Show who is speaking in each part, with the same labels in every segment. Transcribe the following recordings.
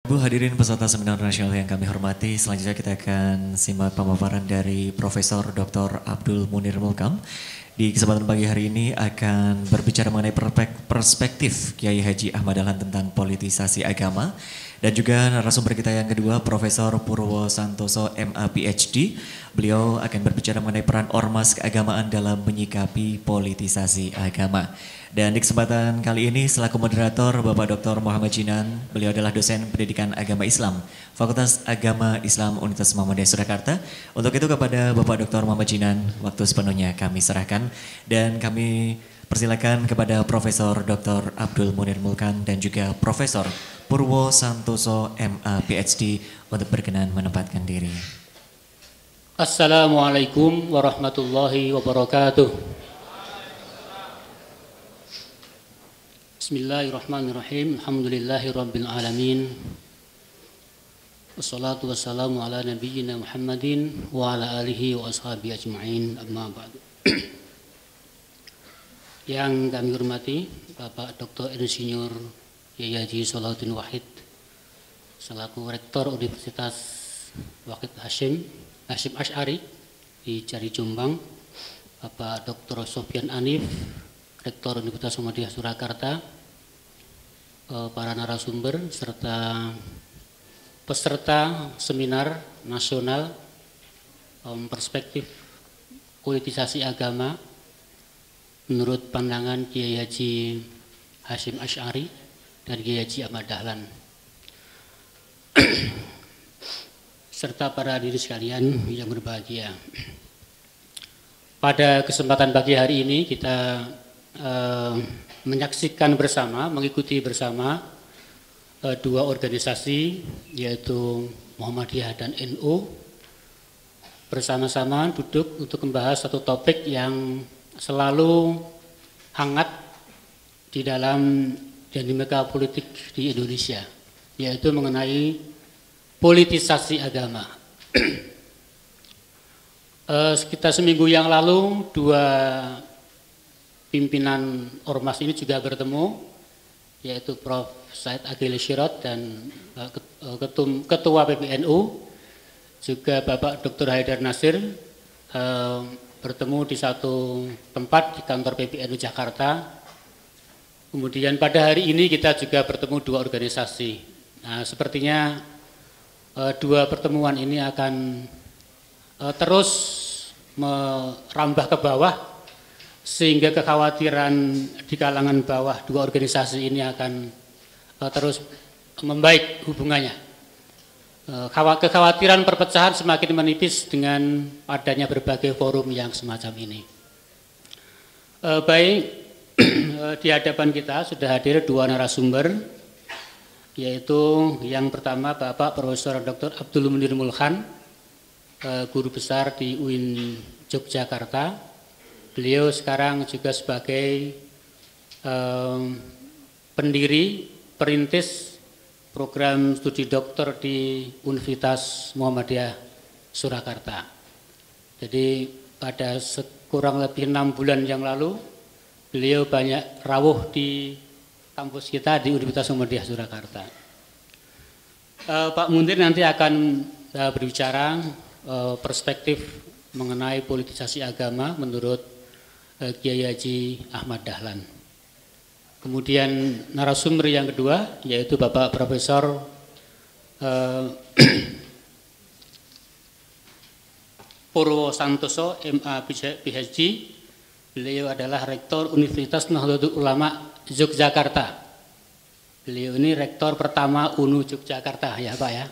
Speaker 1: Bu hadirin peserta seminar nasional yang kami hormati, selanjutnya kita akan simak pemaparan dari Profesor Dr. Abdul Munir Mulkam. Di kesempatan pagi hari ini akan berbicara mengenai perspektif Kiai Haji Ahmad Dahlan tentang politisasi agama. Dan juga narasumber kita yang kedua, Profesor Purwo Santoso MA PhD. Beliau akan berbicara mengenai peran ormas keagamaan dalam menyikapi politisasi agama. Dan di kesempatan kali ini selaku moderator Bapak Dr. Muhammad Jinan, beliau adalah dosen pendidikan agama Islam, Fakultas Agama Islam Universitas Muhammadiyah Surakarta. Untuk itu kepada Bapak Dr. Muhammad Jinan, waktu sepenuhnya kami serahkan dan kami persilakan kepada Profesor Dr. Abdul Munir Mulkam dan juga Profesor Purwo Santoso MA PhD untuk berkenan menempatkan diri.
Speaker 2: Assalamualaikum warahmatullahi wabarakatuh. Bismillahirrahmanirrahim. Alhamdulillahi rabbil alamin. Wassalatu wassalamu ala nabiyyina Muhammadin wa ala alihi wa ashabihi ajma'in. Amma ba'du. Yang kami hormati Bapak Dr. Insinyur Kiai Haji Salahuddin Wahid selaku Rektor Universitas Wahid Hasyim Asy'ari di Jari Jombang, Bapak Dr. Sofyan Anif, Rektor Universitas Muhammadiyah Surakarta, para narasumber serta peserta seminar nasional perspektif politisasi agama menurut pandangan Kiai Haji Hasyim Asy'ari dan Kiai Haji Ahmad Dahlan. Serta para hadirin sekalian yang berbahagia. Pada kesempatan pagi hari ini kita menyaksikan bersama, mengikuti bersama dua organisasi yaitu Muhammadiyah dan NU bersama-sama duduk untuk membahas satu topik yang selalu hangat di dalam dinamika politik di Indonesia, yaitu mengenai politisasi agama. Sekitar seminggu yang lalu dua pimpinan ormas ini juga bertemu, yaitu Prof. Said Agil Syirot dan Ketua PBNU, juga Bapak Dr. Haidar Nasir, bertemu di satu tempat di kantor PBNU Jakarta. Kemudian pada hari ini kita juga bertemu dua organisasi. Nah, sepertinya dua pertemuan ini akan terus merambah ke bawah, sehingga kekhawatiran di kalangan bawah dua organisasi ini akan terus membaik hubungannya. Kekhawatiran perpecahan semakin menipis dengan adanya berbagai forum yang semacam ini. Baik, di hadapan kita sudah hadir dua narasumber, yaitu yang pertama Bapak Profesor Dr. Abdul Munir Mulkam, guru besar di UIN Yogyakarta. Beliau sekarang juga sebagai pendiri perintis program studi doktor di Universitas Muhammadiyah Surakarta. Jadi pada kurang lebih 6 bulan yang lalu beliau banyak rawuh di kampus kita di Universitas Muhammadiyah Surakarta. Pak Munir nanti akan berbicara perspektif mengenai politisasi agama menurut Kiai Haji Ahmad Dahlan. Kemudian narasumber yang kedua yaitu Bapak Profesor Purwo Santoso MA PhD. Beliau adalah Rektor Universitas Nahdlatul Ulama Yogyakarta. Beliau ini rektor pertama UNU Yogyakarta ya Pak ya.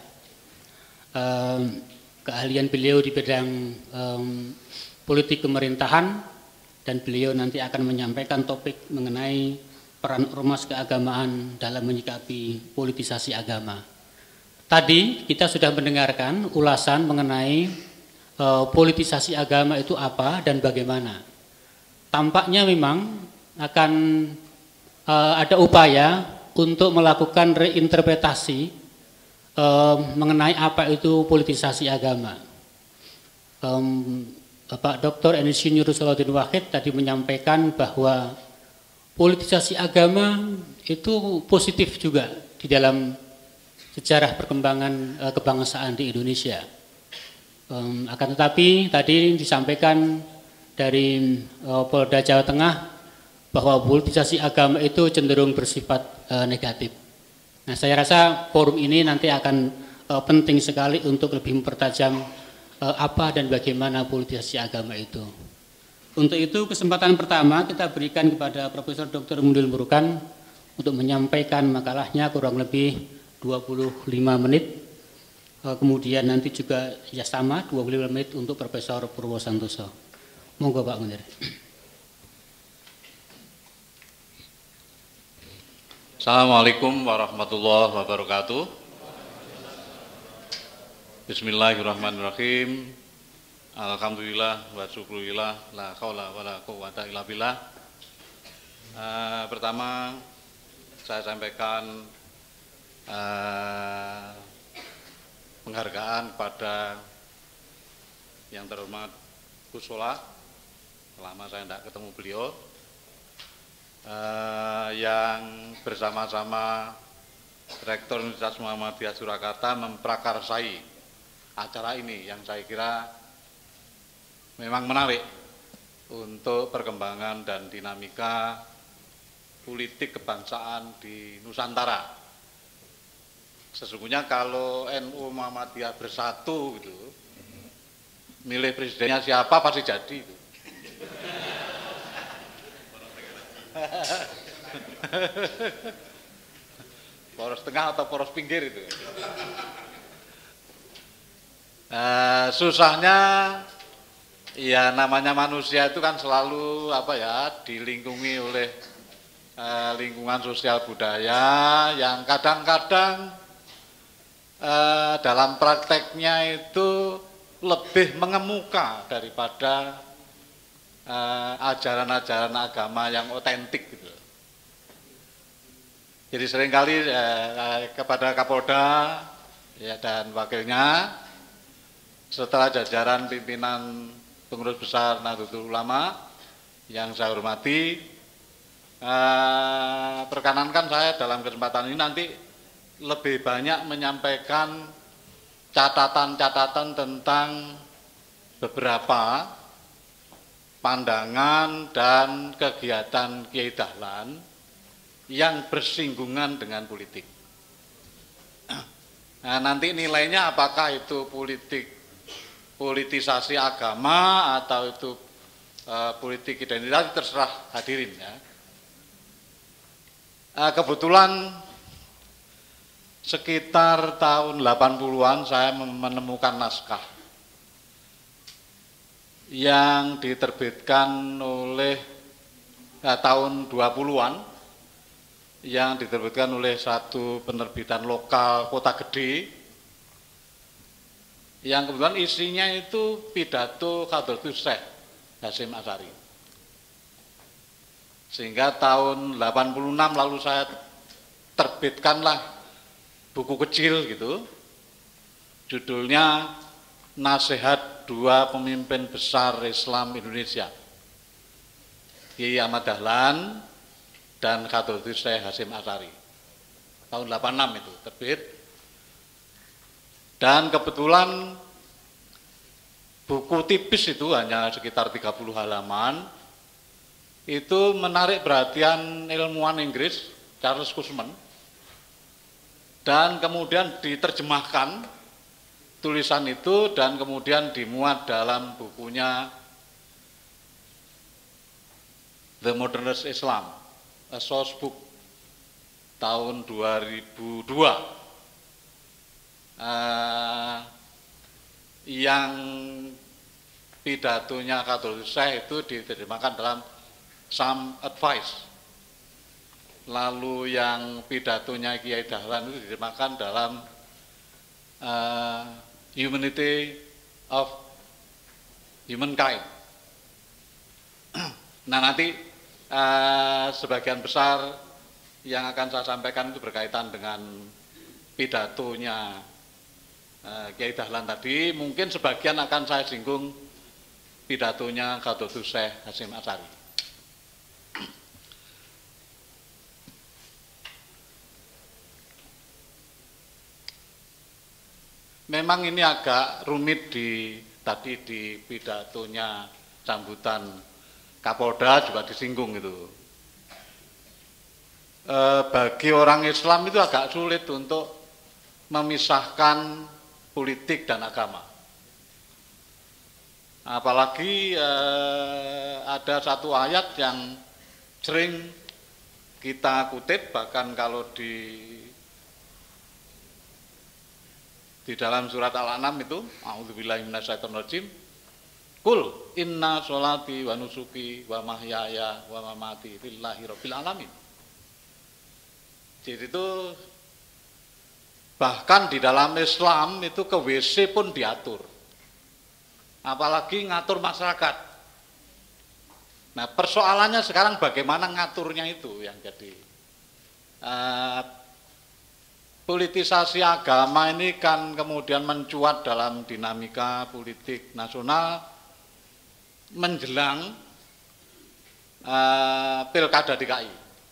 Speaker 2: Keahlian beliau di bidang politik pemerintahan, dan beliau nanti akan menyampaikan topik mengenai peran ormas keagamaan dalam menyikapi politisasi agama. Tadi kita sudah mendengarkan ulasan mengenai politisasi agama itu apa dan bagaimana. Tampaknya memang akan ada upaya untuk melakukan reinterpretasi mengenai apa itu politisasi agama. Bapak Dr. Insinyur Salahuddin Wahid tadi menyampaikan bahwa politisasi agama itu positif juga di dalam sejarah perkembangan kebangsaan di Indonesia. Akan tetapi tadi disampaikan dari Polda Jawa Tengah bahwa politisasi agama itu cenderung bersifat negatif. Nah, saya rasa forum ini nanti akan penting sekali untuk lebih mempertajam apa dan bagaimana politisasi agama itu. Untuk itu kesempatan pertama kita berikan kepada Profesor Dr. Munirul Mulkam untuk menyampaikan makalahnya kurang lebih 25 menit. Kemudian nanti juga ya sama 25 menit untuk Profesor Purwo Santoso. Monggo Pak Munir.
Speaker 3: Assalamualaikum warahmatullahi wabarakatuh. Bismillahirrahmanirrahim. Alhamdulillah wa syukurillah la haula wala quwwata illa billah. Pertama saya sampaikan penghargaan kepada yang terhormat Gus Solah. Lama saya tidak ketemu beliau. Yang bersama-sama Rektor Universitas Muhammadiyah Surakarta memprakarsai acara ini yang saya kira memang menarik untuk perkembangan dan dinamika politik kebangsaan di Nusantara. Sesungguhnya kalau NU Muhammadiyah bersatu gitu, milih presidennya siapa pasti jadi. Gitu. Poros tengah atau poros pinggir itu. Susahnya ya namanya manusia itu kan selalu dilingkungi oleh lingkungan sosial budaya yang kadang-kadang dalam prakteknya itu lebih mengemuka daripada ajaran-ajaran agama yang otentik gitu. Jadi seringkali kepada Kapolda ya, dan wakilnya setelah jajaran pimpinan pengurus besar Nahdlatul Ulama yang saya hormati, perkenankan saya dalam kesempatan ini nanti lebih banyak menyampaikan catatan-catatan tentang beberapa pandangan dan kegiatan Kiai Dahlan yang bersinggungan dengan politik. Nah, nanti nilainya apakah itu politisasi agama atau itu politik identitas terserah hadirin ya. Kebetulan sekitar tahun 80-an saya menemukan naskah yang diterbitkan oleh tahun 20-an yang diterbitkan oleh satu penerbitan lokal Kota Gede yang kebetulan isinya itu pidato Hadratus Syekh Hasyim Asy'ari. Sehingga tahun 86 lalu saya terbitkanlah buku kecil gitu, judulnya Nasihat Dua Pemimpin Besar Islam Indonesia, Kiai Ahmad Dahlan dan Hadratus Syekh Hasyim Asy'ari. Tahun 86 itu terbit. Dan kebetulan buku tipis itu hanya sekitar 30 halaman. Itu menarik perhatian ilmuwan Inggris Charles Kussman. Dan kemudian diterjemahkan tulisan itu dan kemudian dimuat dalam bukunya The Modernist Islam, a Source Book, tahun 2002. Yang pidatonya Hadratus Syekh itu diterjemahkan dalam Some Advice. Lalu yang pidatonya Kiai Dahlan itu diterjemahkan dalam Humanity of Humankind. Nah nanti sebagian besar yang akan saya sampaikan itu berkaitan dengan pidatonya Kiai Dahlan tadi. Mungkin sebagian akan saya singgung pidatonya Hadratus Syekh Hasyim Asy'ari. memang ini agak rumit tadi di pidatonya sambutan Kapolda juga disinggung itu. Bagi orang Islam itu agak sulit untuk memisahkan politik dan agama. Apalagi ada satu ayat yang sering kita kutip, bahkan kalau di dalam surat Al-An'am itu, a'udzubillahi minasyaitonirrajim, Qul inna sholati wa nusuki wa mahyaya wa mamati lillahi rabbil alamin. Jadi itu bahkan di dalam Islam itu ke WC pun diatur. Apalagi ngatur masyarakat. Nah, persoalannya sekarang bagaimana ngaturnya itu yang jadi politisasi agama ini kan kemudian mencuat dalam dinamika politik nasional menjelang Pilkada DKI.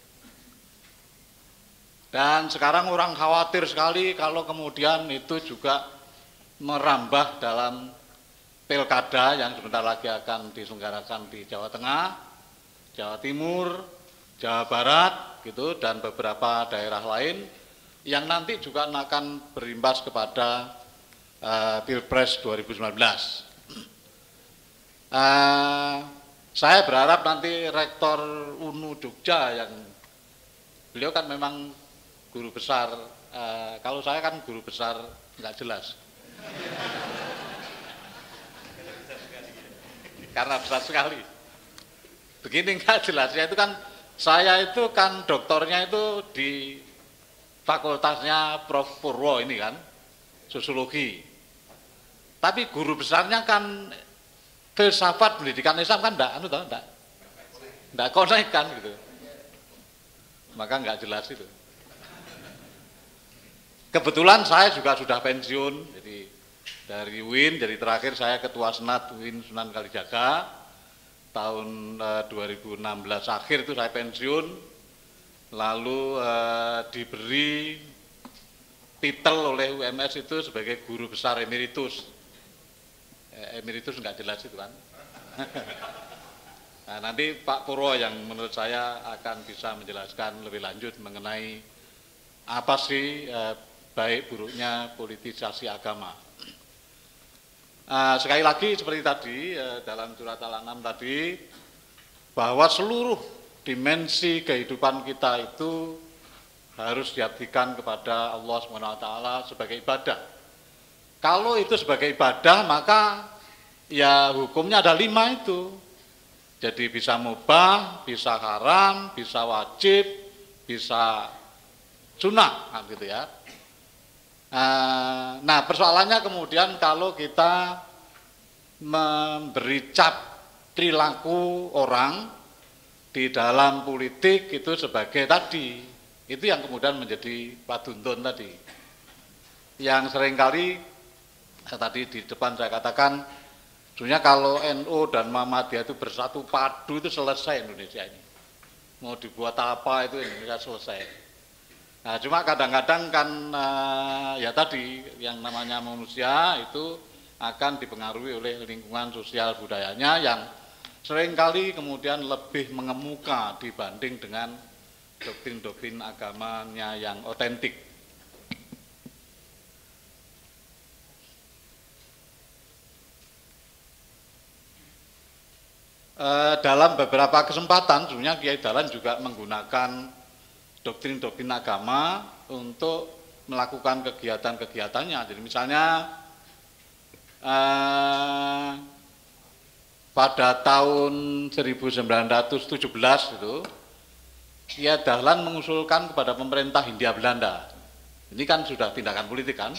Speaker 3: Dan sekarang orang khawatir sekali kalau kemudian itu juga merambah dalam Pilkada yang sebentar lagi akan diselenggarakan di Jawa Tengah, Jawa Timur, Jawa Barat, gitu, dan beberapa daerah lain yang nanti juga akan berimbas kepada Pilpres 2019. Saya berharap nanti Rektor UNU Jogja yang beliau kan memang guru besar, kalau saya kan guru besar nggak jelas. Karena besar sekali. Begini nggak jelas, ya itu kan saya itu kan doktornya itu di fakultasnya Prof. Purwo ini kan, sosiologi. Tapi guru besarnya kan filsafat pendidikan Islam kan enggak konek kan gitu. Maka nggak jelas itu. Kebetulan saya juga sudah pensiun, jadi dari UIN, jadi terakhir saya Ketua Senat UIN Sunan Kalijaga, tahun 2016 akhir itu saya pensiun, lalu diberi titel oleh UMS itu sebagai guru besar emeritus. Emeritus nggak jelas itu kan. Nah, nanti Pak Purwo yang menurut saya akan bisa menjelaskan lebih lanjut mengenai apa sih baik buruknya politisasi agama. Sekali lagi seperti tadi dalam surat Al-An'am tadi, bahwa seluruh dimensi kehidupan kita itu harus diabdikan kepada Allah SWT sebagai ibadah. Kalau itu sebagai ibadah, maka ya hukumnya ada 5 itu. Jadi bisa mubah, bisa haram, bisa wajib, bisa sunnah, gitu ya. Nah, persoalannya kemudian kalau kita memberi cap perilaku orang di dalam politik itu sebagai tadi, itu yang kemudian menjadi paduntun tadi. Yang seringkali tadi di depan saya katakan, sebenarnya kalau NU dan Muhammadiyah itu bersatu padu itu selesai Indonesia ini. Mau dibuat apa itu Indonesia selesai. Nah, cuma kadang-kadang kan ya tadi yang namanya manusia itu akan dipengaruhi oleh lingkungan sosial budayanya yang seringkali kemudian lebih mengemuka dibanding dengan doktrin-doktrin agamanya yang otentik. Dalam beberapa kesempatan sebenarnya Kiai Dahlan juga menggunakan doktrin-doktrin agama untuk melakukan kegiatan-kegiatannya. Jadi misalnya pada tahun 1917 itu Kiai Dahlan mengusulkan kepada pemerintah Hindia Belanda, ini kan sudah tindakan politik kan,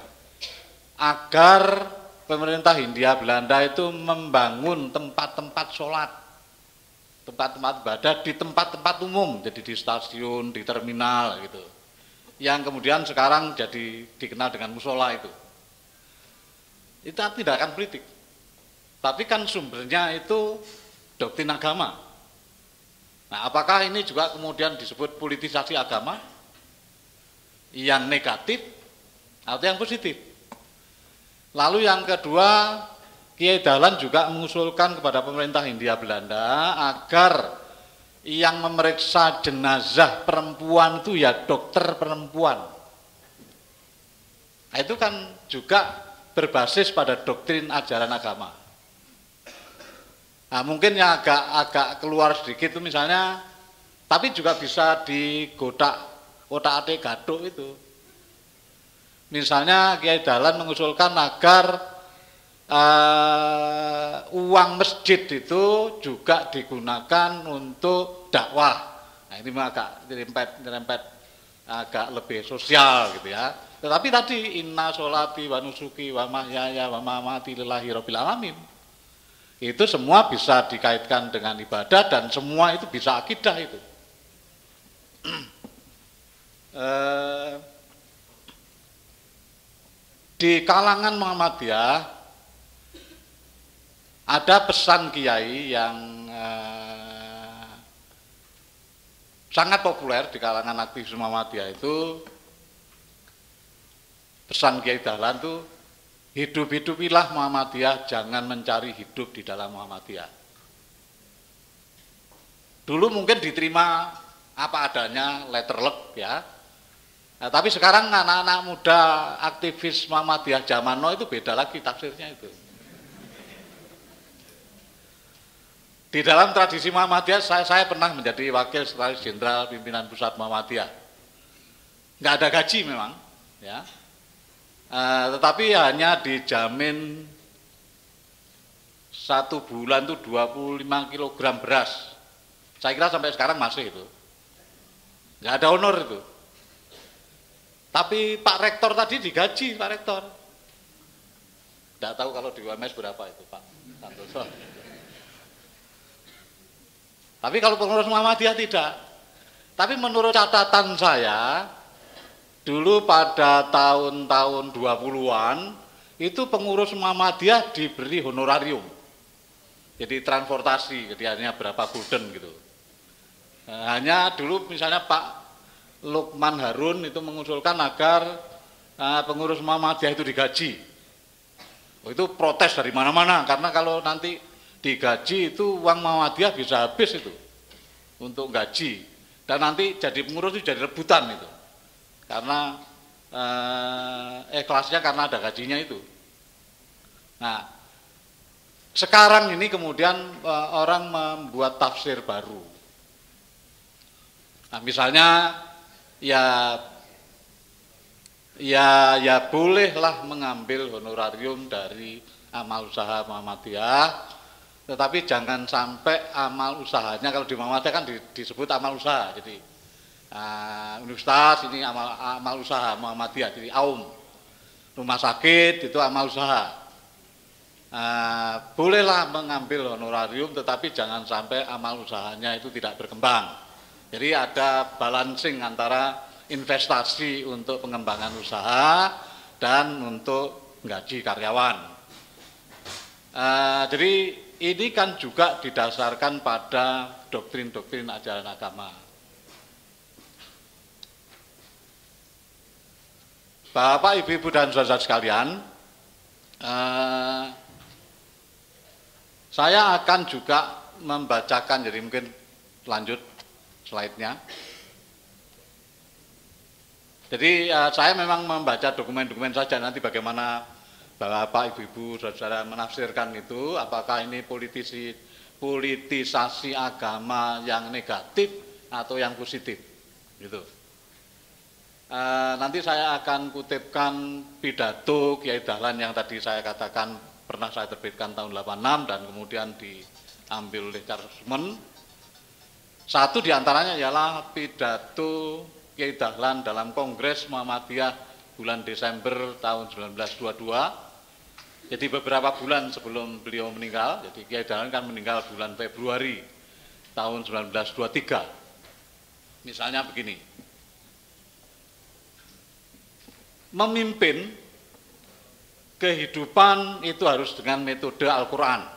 Speaker 3: agar pemerintah Hindia Belanda itu membangun tempat-tempat sholat, tempat-tempat ibadah di tempat-tempat umum, jadi di stasiun, di terminal gitu, yang kemudian sekarang jadi dikenal dengan musola itu tindakan politik, tapi kan sumbernya itu doktrin agama. Nah, apakah ini juga kemudian disebut politisasi agama yang negatif atau yang positif? Lalu yang kedua, Kiai Dahlan juga mengusulkan kepada pemerintah Hindia Belanda agar yang memeriksa jenazah perempuan itu ya dokter perempuan. Nah, itu kan juga berbasis pada doktrin ajaran agama. Nah, mungkin yang agak keluar sedikit itu misalnya, tapi juga bisa di otak-atik gaduk itu. Misalnya Kiai Dahlan mengusulkan agar uang masjid itu juga digunakan untuk dakwah. Nah, ini agak nyerempet agak lebih sosial gitu ya. Tetapi tadi inna sholati wa nusuki wa mahyaya wa mamati lillahi rabbil alamin. Itu semua bisa dikaitkan dengan ibadah dan semua itu bisa akidah itu. Di kalangan Muhammadiyah ada pesan kiai yang sangat populer di kalangan aktivis Muhammadiyah itu, pesan Kiai Dahlan itu, hidup-hidupilah Muhammadiyah, jangan mencari hidup di dalam Muhammadiyah. Dulu mungkin diterima apa adanya, letterlek ya. Nah, tapi sekarang anak-anak muda aktivis Muhammadiyah zaman now itu beda lagi tafsirnya itu. Di dalam tradisi Muhammadiyah saya pernah menjadi wakil sekretaris jenderal pimpinan pusat Muhammadiyah. Nggak ada gaji memang, ya. Tetapi hanya dijamin 1 bulan itu 25 kg beras. Saya kira sampai sekarang masih itu. Nggak ada honor itu. Tapi Pak Rektor tadi digaji, Pak Rektor. Tidak tahu kalau di UMS berapa itu Pak Santoso. Tapi kalau pengurus Muhammadiyah tidak. Tapi menurut catatan saya, dulu pada tahun-tahun 20-an, itu pengurus Muhammadiyah diberi honorarium. Jadi transportasi, jadi hanya berapa gulden gitu. Hanya dulu misalnya Pak Lukman Harun itu mengusulkan agar pengurus Muhammadiyah itu digaji. Itu protes dari mana-mana, karena kalau nanti digaji itu uang Muhammadiyah bisa habis itu untuk gaji, dan nanti jadi pengurus itu jadi rebutan itu, karena kelasnya karena ada gajinya itu. Nah, sekarang ini kemudian orang membuat tafsir baru. Nah, misalnya ya bolehlah mengambil honorarium dari amal usaha Muhammadiyah, tetapi jangan sampai amal usahanya, kalau di Muhammadiyah kan disebut amal usaha, jadi universitas ini amal usaha Muhammadiyah, jadi AUM, rumah sakit itu amal usaha. Bolehlah mengambil honorarium, tetapi jangan sampai amal usahanya itu tidak berkembang. Jadi ada balancing antara investasi untuk pengembangan usaha dan untuk gaji karyawan. Jadi ini kan juga didasarkan pada doktrin-doktrin ajaran agama. Bapak, Ibu, dan saudara sekalian, saya akan juga membacakan, jadi mungkin lanjut slide-nya. Jadi saya memang membaca dokumen-dokumen saja, nanti bagaimana Bapak, Ibu, saudara menafsirkan itu, apakah ini politisasi agama yang negatif atau yang positif, gitu. Nanti saya akan kutipkan pidato Kiai Dahlan yang tadi saya katakan pernah saya terbitkan tahun 86 dan kemudian diambil oleh Charles Summon. Satu diantaranya ialah pidato Kiai Dahlan dalam Kongres Muhammadiyah bulan Desember tahun 1922. Jadi beberapa bulan sebelum beliau meninggal, jadi Kiai Dahlan kan meninggal bulan Februari tahun 1923. Misalnya begini, memimpin kehidupan itu harus dengan metode Al-Quran.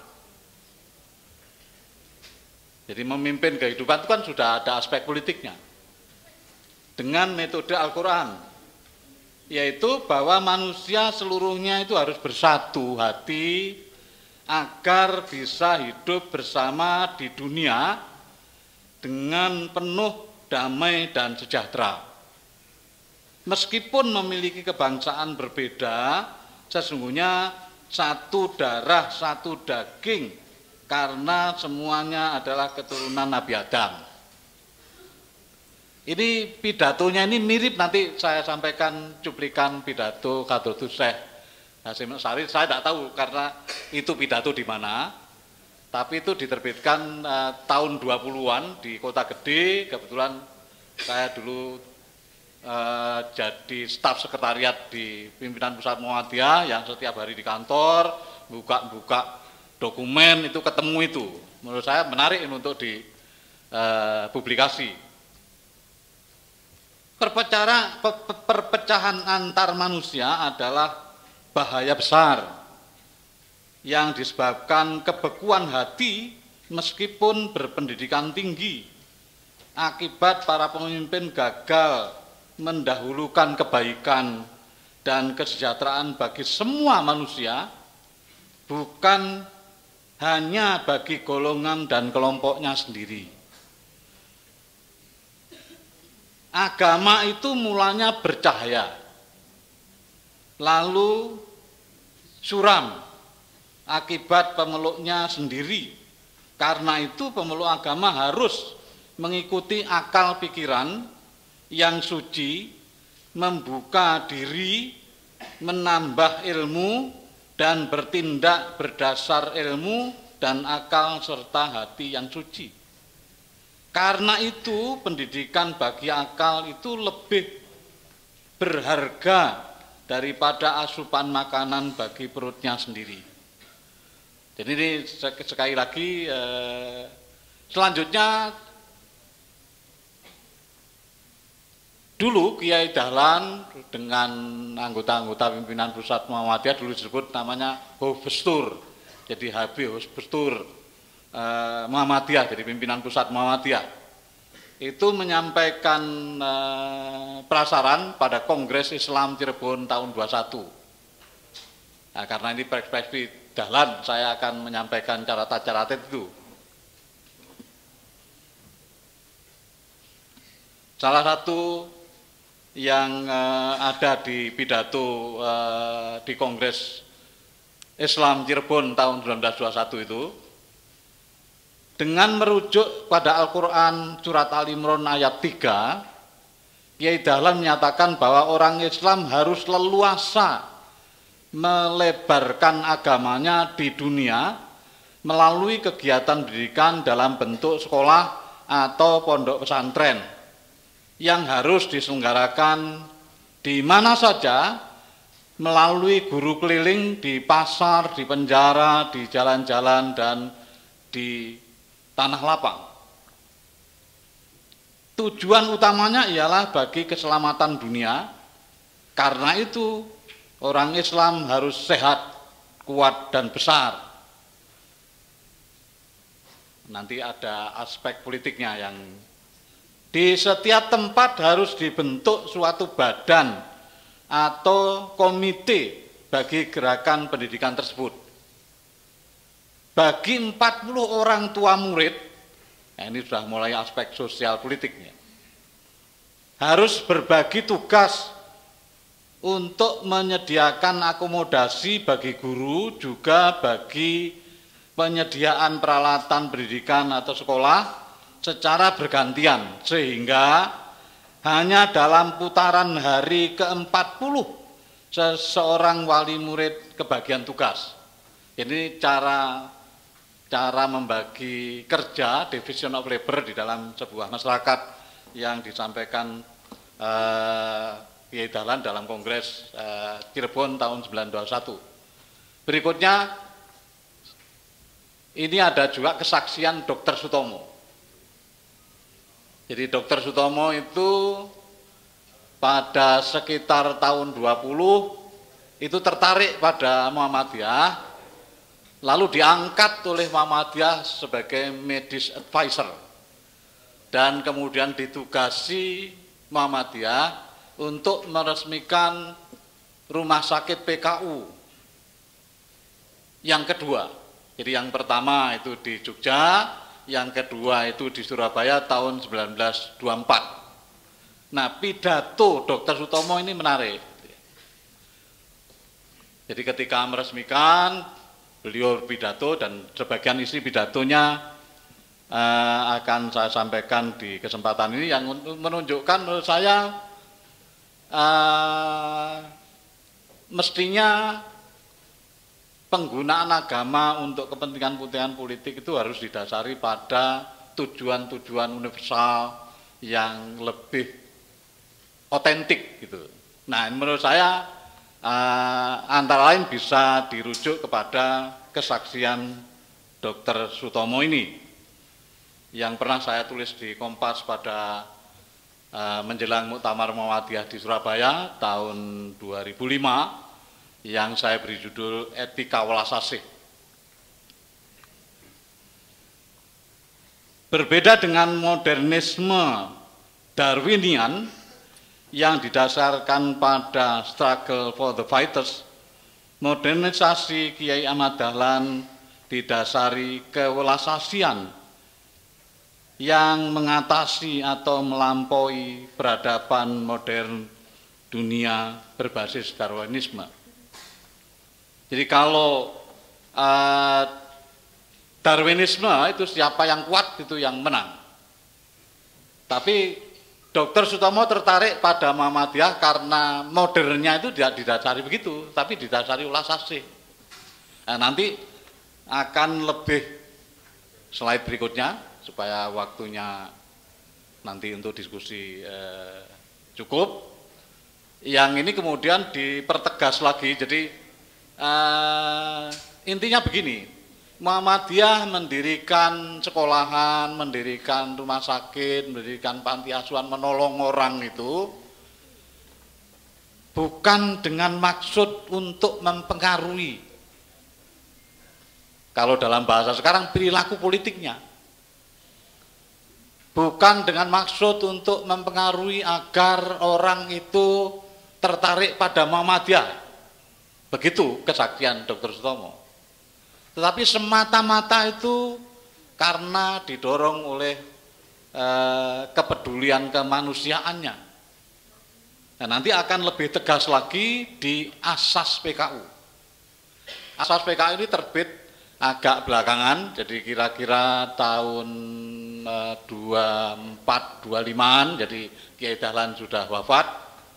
Speaker 3: Jadi memimpin kehidupan itu kan sudah ada aspek politiknya. Dengan metode Al-Quran. yaitu bahwa manusia seluruhnya itu harus bersatu hati agar bisa hidup bersama di dunia dengan penuh damai dan sejahtera. Meskipun memiliki kebangsaan berbeda, sesungguhnya satu darah, satu daging, karena semuanya adalah keturunan Nabi Adam. Ini pidatonya ini mirip, nanti saya sampaikan cuplikan pidato Hadratus Syekh Hasyim Asy'ari. Saya tidak tahu karena itu pidato di mana, tapi itu diterbitkan tahun 20-an di Kota Gede. Kebetulan saya dulu jadi staf sekretariat di pimpinan pusat Muhammadiyah yang setiap hari di kantor buka dokumen itu ketemu itu. Menurut saya menarik untuk dipublikasi. Perpecahan antar manusia adalah bahaya besar yang disebabkan kebekuan hati meskipun berpendidikan tinggi akibat para pemimpin gagal mendahulukan kebaikan dan kesejahteraan bagi semua manusia, bukan hanya bagi golongan dan kelompoknya sendiri. Agama itu mulanya bercahaya, lalu suram akibat pemeluknya sendiri. Karena itu pemeluk agama harus mengikuti akal pikiran yang suci, membuka diri, menambah ilmu, dan bertindak berdasar ilmu dan akal serta hati yang suci. Karena itu pendidikan bagi akal itu lebih berharga daripada asupan makanan bagi perutnya sendiri. Jadi ini sekali lagi selanjutnya dulu Kiai Dahlan dengan anggota-anggota pimpinan pusat Muhammadiyah dulu disebut namanya Hofbestur. Jadi HB Hofbestur Muhammadiyah, jadi pimpinan pusat Muhammadiyah, itu menyampaikan prasaran pada Kongres Islam Cirebon tahun 21. Nah, karena ini perspektif Dahlan, saya akan menyampaikan catatan itu. Salah satu yang ada di pidato di Kongres Islam Cirebon tahun 1921 itu, dengan merujuk pada Al-Quran surat Al-Imran ayat 3, Kiai Dahlan menyatakan bahwa orang Islam harus leluasa melebarkan agamanya di dunia melalui kegiatan pendidikan dalam bentuk sekolah atau pondok pesantren yang harus diselenggarakan di mana saja, melalui guru keliling di pasar, di penjara, di jalan-jalan, dan di tanah lapang. Tujuan utamanya ialah bagi keselamatan dunia. Karena itu orang Islam harus sehat, kuat, dan besar. Nanti ada aspek politiknya yang di setiap tempat harus dibentuk suatu badan atau komite bagi gerakan pendidikan tersebut. Bagi 40 orang tua murid, nah ini sudah mulai aspek sosial politiknya, harus berbagi tugas untuk menyediakan akomodasi bagi guru, juga bagi penyediaan peralatan pendidikan atau sekolah secara bergantian, sehingga hanya dalam putaran hari ke-40 seseorang wali murid kebagian tugas. Jadi cara membagi kerja, division of labor di dalam sebuah masyarakat yang disampaikan Kiai Dahlan dalam Kongres Cirebon tahun 1921. Berikutnya, ini ada juga kesaksian Dr. Sutomo. Jadi Dr. Sutomo itu pada sekitar tahun 20 itu tertarik pada Muhammadiyah, lalu diangkat oleh Muhammadiyah sebagai medis advisor, dan kemudian ditugasi Muhammadiyah untuk meresmikan rumah sakit PKU yang kedua. Jadi yang pertama itu di Jogja, yang kedua itu di Surabaya tahun 1924. Nah, pidato Dr. Sutomo ini menarik. Jadi ketika meresmikan, beliau pidato dan sebagian isi pidatonya akan saya sampaikan di kesempatan ini yang menunjukkan menurut saya mestinya penggunaan agama untuk kepentingan-kepentingan politik itu harus didasari pada tujuan-tujuan universal yang lebih otentik gitu. Nah, menurut saya antara lain bisa dirujuk kepada kesaksian Dr. Sutomo ini yang pernah saya tulis di Kompas pada menjelang Muktamar Muhammadiyah di Surabaya tahun 2005 yang saya beri judul Etika Welas Asih. Berbeda dengan modernisme Darwinian yang didasarkan pada struggle for the fighters, modernisasi Kiai Ahmad Dahlan didasari kewelasasian yang mengatasi atau melampaui peradaban modern dunia berbasis Darwinisme. Jadi kalau Darwinisme itu siapa yang kuat itu yang menang. Tapi Dr. Sutomo tertarik pada Muhammadiyah karena modernnya itu tidak didasari begitu, tapi didasari welas asih. Nah, nanti akan lebih slide berikutnya supaya waktunya nanti untuk diskusi cukup. Yang ini kemudian dipertegas lagi. Jadi intinya begini. Muhammadiyah mendirikan sekolahan, mendirikan rumah sakit, mendirikan panti asuhan, menolong orang itu bukan dengan maksud untuk mempengaruhi, kalau dalam bahasa sekarang, perilaku politiknya. Bukan dengan maksud untuk mempengaruhi agar orang itu tertarik pada Muhammadiyah. Begitu kesaksian Dr. Sutomo. Tetapi semata-mata itu karena didorong oleh kepedulian kemanusiaannya. Nah, nanti akan lebih tegas lagi di Asas PKU. Asas PKU ini terbit agak belakangan, jadi kira-kira tahun 24-25an, jadi Kiai Dahlan sudah wafat.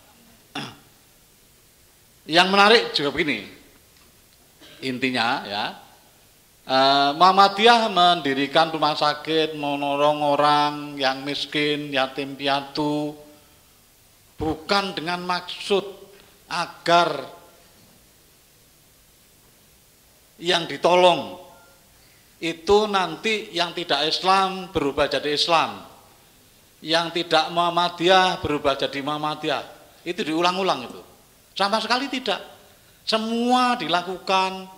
Speaker 3: Yang menarik juga begini, intinya ya, Muhammadiyah mendirikan rumah sakit, menolong orang yang miskin, yatim piatu, bukan dengan maksud agar yang ditolong itu nanti yang tidak Islam berubah jadi Islam, yang tidak Muhammadiyah berubah jadi Muhammadiyah. Itu diulang-ulang itu. Sama sekali tidak. Semua dilakukan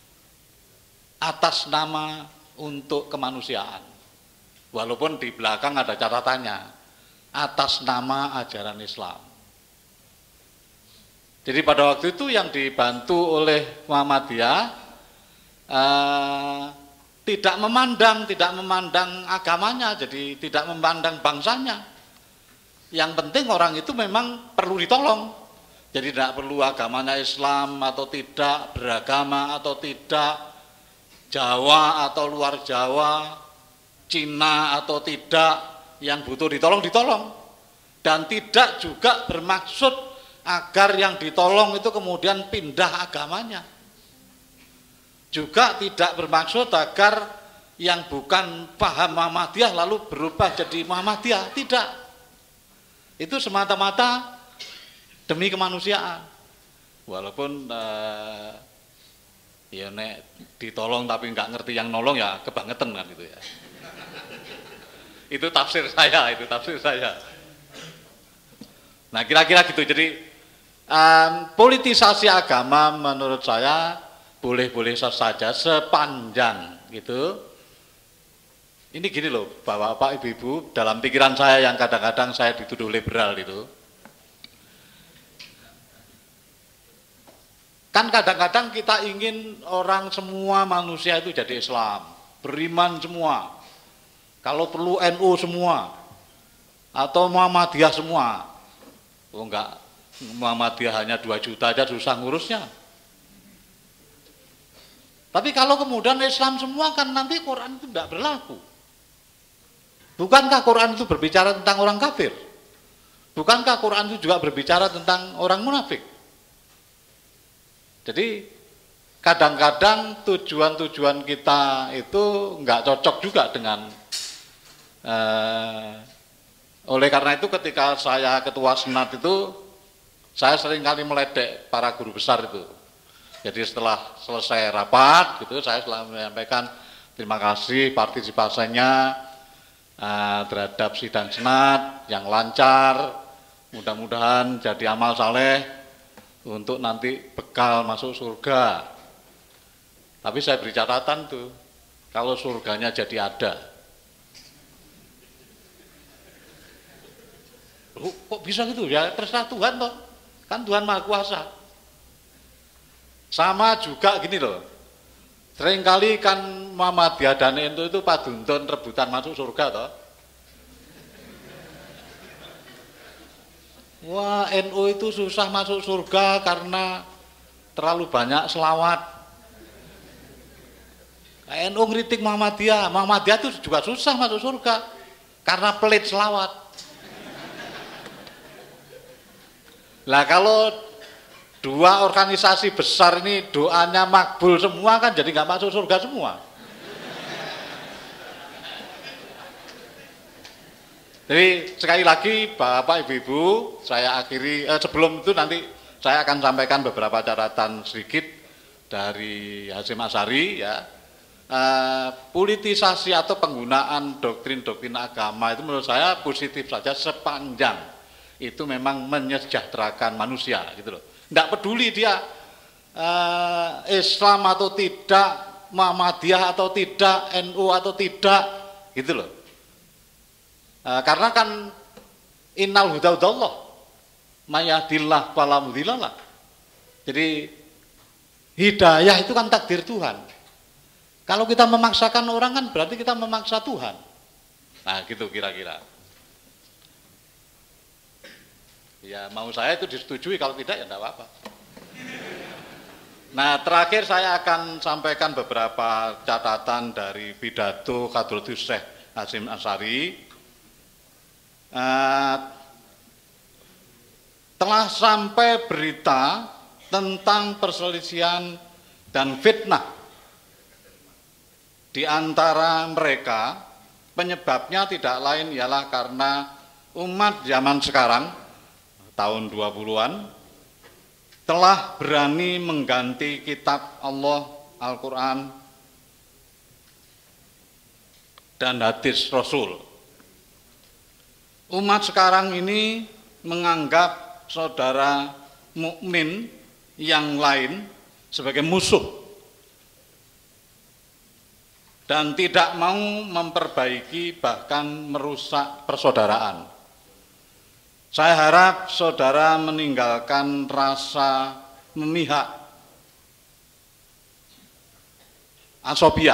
Speaker 3: atas nama untuk kemanusiaan. Walaupun di belakang ada catatannya, atas nama ajaran Islam. Jadi pada waktu itu yang dibantu oleh Muhammadiyah tidak memandang agamanya, jadi tidak memandang bangsanya. Yang penting orang itu memang perlu ditolong. Jadi tidak perlu agamanya Islam atau tidak, beragama atau tidak, Jawa atau luar Jawa, Cina atau tidak, yang butuh ditolong, ditolong. Dan tidak juga bermaksud agar yang ditolong itu kemudian pindah agamanya. Juga tidak bermaksud agar yang bukan paham Muhammadiyah lalu berubah jadi Muhammadiyah, tidak. Itu semata-mata demi kemanusiaan. Walaupun ya nek ditolong tapi nggak ngerti yang nolong ya kebangetan kan itu ya. Itu tafsir saya, itu tafsir saya. Nah kira-kira gitu. Jadi politisasi agama menurut saya boleh-boleh saja sepanjang gitu. Ini gini loh, Bapak-bapak, Ibu-ibu, dalam pikiran saya yang kadang-kadang saya dituduh liberal itu. Kan kadang-kadang kita ingin orang semua manusia itu jadi Islam, beriman semua. Kalau perlu NU semua, atau Muhammadiyah semua. Oh enggak, Muhammadiyah hanya 2 juta aja susah ngurusnya. Tapi kalau kemudian Islam semua kan nanti Quran itu tidak berlaku. Bukankah Quran itu berbicara tentang orang kafir? Bukankah Quran itu juga berbicara tentang orang munafik? Jadi kadang-kadang tujuan-tujuan kita itu nggak cocok juga dengan oleh karena itu ketika saya ketua senat itu saya sering kali meledek para guru besar itu. Jadi setelah selesai rapat gitu saya selalu menyampaikan terima kasih partisipasinya terhadap sidang senat yang lancar, mudah-mudahan jadi amal saleh untuk nanti bekal masuk surga. Tapi saya beri catatan tuh, kalau surganya jadi ada. Kok bisa gitu ya? Terserah Tuhan toh, kan Tuhan Maha Kuasa. Sama juga gini loh, seringkali kan Muhammadiyah dan NU itu paduntun rebutan masuk surga toh. Wah, NU itu susah masuk surga karena terlalu banyak selawat. NU ngeritik Muhammadiyah, Muhammadiyah itu juga susah masuk surga karena pelit selawat. Lah kalau dua organisasi besar ini doanya makbul semua kan jadi nggak masuk surga semua. Jadi sekali lagi Bapak Ibu-Ibu, saya akhiri sebelum itu nanti saya akan sampaikan beberapa catatan sedikit dari Hasyim Asy'ari ya. Politisasi atau penggunaan doktrin-doktrin agama itu menurut saya positif saja sepanjang itu memang menyejahterakan manusia gitu loh. Nggak peduli dia Islam atau tidak, Muhammadiyah atau tidak, NU atau tidak gitu loh. Karena kan innal huda hudallah mayahdillah fala mudhillalah. Jadi hidayah itu kan takdir Tuhan. Kalau kita memaksakan orang kan berarti kita memaksa Tuhan. Nah gitu kira-kira. Ya mau saya itu disetujui, kalau tidak ya enggak apa-apa. Nah terakhir saya akan sampaikan beberapa catatan dari pidato Hadratus Syekh Hasyim Asy'ari. Telah sampai berita tentang perselisihan dan fitnah di antara mereka. Penyebabnya tidak lain ialah karena umat zaman sekarang tahun 20-an telah berani mengganti kitab Allah Al-Quran dan hadis Rasul. Umat sekarang ini menganggap saudara mukmin yang lain sebagai musuh dan tidak mau memperbaiki bahkan merusak persaudaraan. Saya harap saudara meninggalkan rasa memihak, asobiyah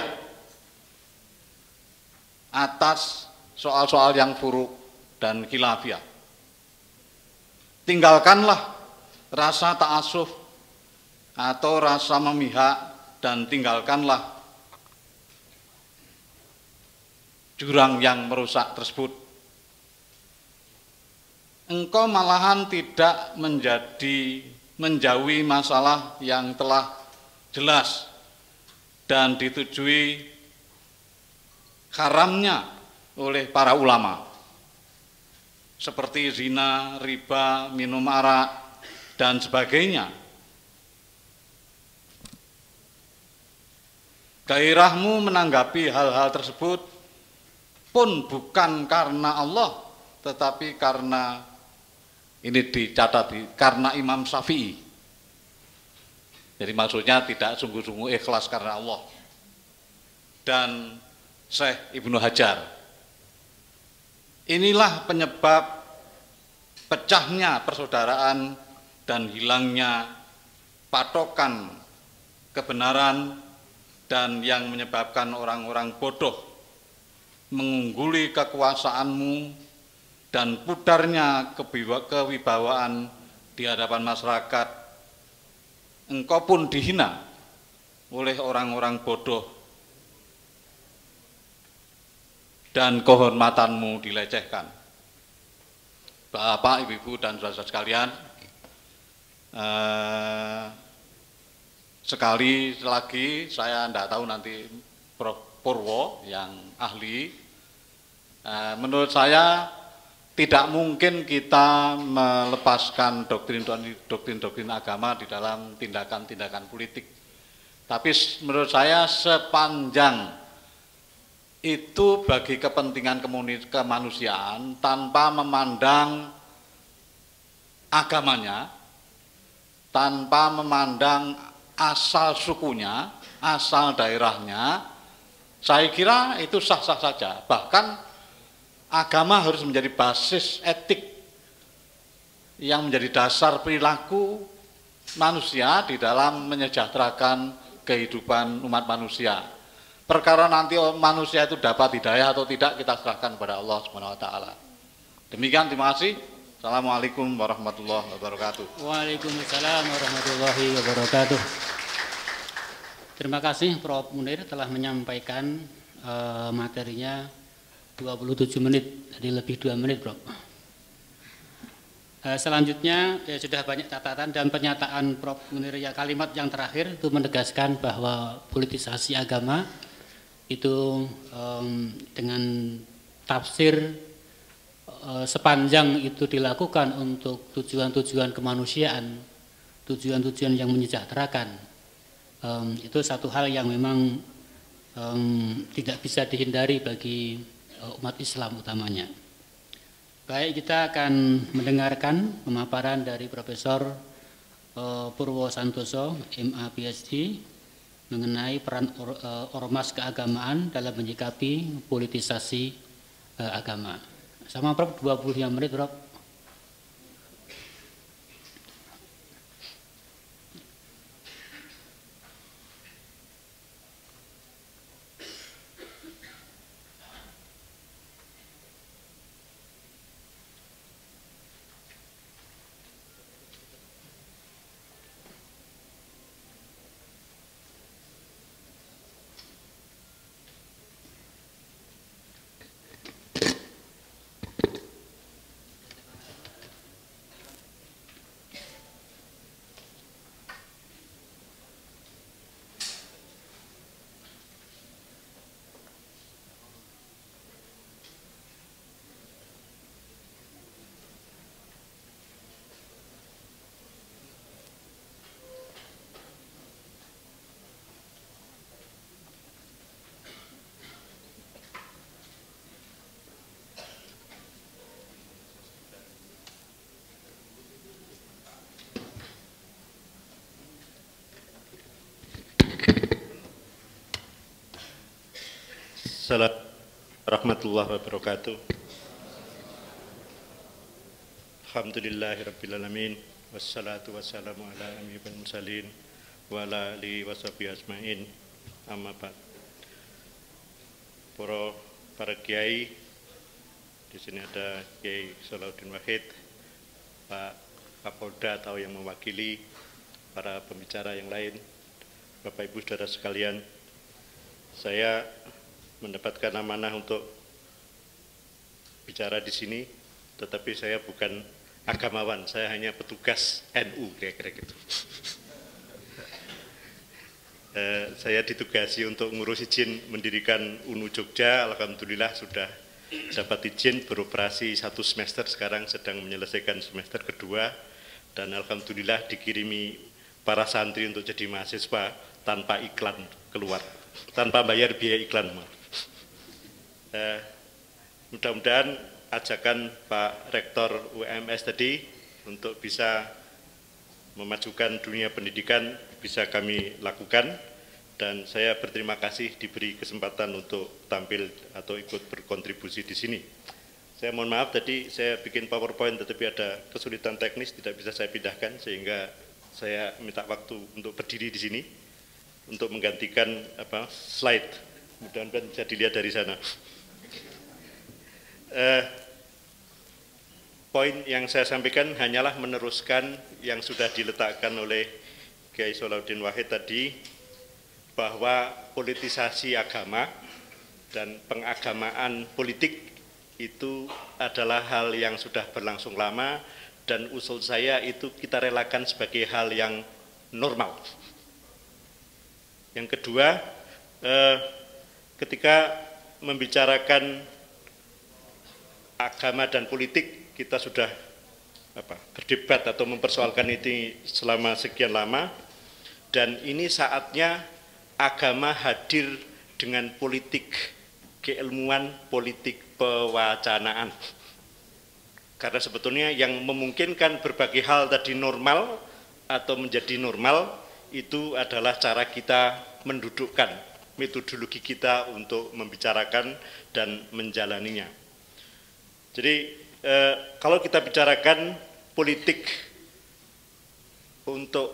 Speaker 3: atas soal-soal yang buruk dan khilafiyah. Tinggalkanlah rasa ta'assuf atau rasa memihak dan tinggalkanlah jurang yang merusak tersebut. Engkau malahan tidak menjauhi masalah yang telah jelas dan ditujui haramnya oleh para ulama, seperti zina, riba, minum arak, dan sebagainya. Gairahmu menanggapi hal-hal tersebut pun bukan karena Allah, tetapi karena, ini dicatat, karena Imam Syafi'i. Jadi maksudnya tidak sungguh-sungguh ikhlas karena Allah. Dan Syekh Ibnu Hajar. Inilah penyebab pecahnya persaudaraan dan hilangnya patokan kebenaran dan yang menyebabkan orang-orang bodoh mengungguli kekuasaanmu dan pudarnya kewibawaan di hadapan masyarakat, engkau pun dihina oleh orang-orang bodoh dan kehormatanmu dilecehkan. Bapak, Ibu, dan saudara sekalian, sekali lagi saya tidak tahu nanti Prof. Purwo yang ahli, menurut saya tidak mungkin kita melepaskan doktrin agama di dalam tindakan-tindakan politik. Tapi menurut saya sepanjang itu bagi kepentingan kemanusiaan tanpa memandang agamanya, tanpa memandang asal sukunya, asal daerahnya, saya kira itu sah-sah saja. Bahkan agama harus menjadi basis etik yang menjadi dasar perilaku manusia di dalam menyejahterakan kehidupan umat manusia. Perkara nanti manusia itu dapat hidayah atau tidak, kita serahkan kepada Allah Subhanahu wa taala. Demikian, terima kasih. Assalamualaikum warahmatullahi wabarakatuh.
Speaker 2: Waalaikumsalam warahmatullahi wabarakatuh. Terima kasih Prof. Munir telah menyampaikan materinya 27 menit, jadi lebih 2 menit, Prof. Selanjutnya sudah banyak catatan dan pernyataan Prof. Munir, ya, kalimat yang terakhir itu menegaskan bahwa politisasi agama itu dengan tafsir sepanjang itu dilakukan untuk tujuan-tujuan kemanusiaan, tujuan-tujuan yang menyejahterakan, itu satu hal yang memang tidak bisa dihindari bagi umat Islam utamanya. Baik, kita akan mendengarkan pemaparan dari Profesor Purwo Santoso, MA PhD, mengenai peran ormas keagamaan dalam menyikapi politisasi agama. Sama Prof, 25 menit, Prof.
Speaker 4: Assalamualaikum warahmatullahi wabarakatuh. Alhamdulillahirrabbilalamin. Wassalatu wassalamu ala amiyyabil mursalin wa ala alihi washabihi ajmain. Amma ba'd. Para kiai, di sini ada Kiai Salahuddin Wahid, Pak Kapolda atau yang mewakili, para pembicara yang lain, Bapak Ibu saudara sekalian. Saya mendapatkan amanah untuk bicara di sini, tetapi saya bukan agamawan, saya hanya petugas NU, kira-kira gitu. Saya ditugasi untuk ngurus izin mendirikan UNU Jogja. Alhamdulillah sudah dapat izin beroperasi 1 semester, sekarang sedang menyelesaikan semester kedua, dan alhamdulillah dikirimi para santri untuk jadi mahasiswa tanpa iklan keluar, tanpa bayar biaya iklan. Mudah-mudahan ajakan Pak Rektor UMS tadi untuk bisa memajukan dunia pendidikan bisa kami lakukan, dan saya berterima kasih diberi kesempatan untuk tampil atau ikut berkontribusi di sini. Saya mohon maaf tadi saya bikin PowerPoint tetapi ada kesulitan teknis, tidak bisa saya pindahkan sehingga saya minta waktu untuk berdiri di sini untuk menggantikan slide. Mudah-mudahan bisa dilihat dari sana. Poin yang saya sampaikan hanyalah meneruskan yang sudah diletakkan oleh Kiai Salahuddin Wahid tadi, bahwa politisasi agama dan pengagamaan politik itu adalah hal yang sudah berlangsung lama, dan usul saya itu kita relakan sebagai hal yang normal. Yang kedua, ketika membicarakan agama dan politik, kita sudah berdebat atau mempersoalkan ini selama sekian lama, dan ini saatnya agama hadir dengan politik keilmuan, politik pewacanaan. Karena sebetulnya yang memungkinkan berbagai hal tadi normal atau menjadi normal, itu adalah cara kita mendudukkan metodologi kita untuk membicarakan dan menjalaninya. Jadi kalau kita bicarakan politik untuk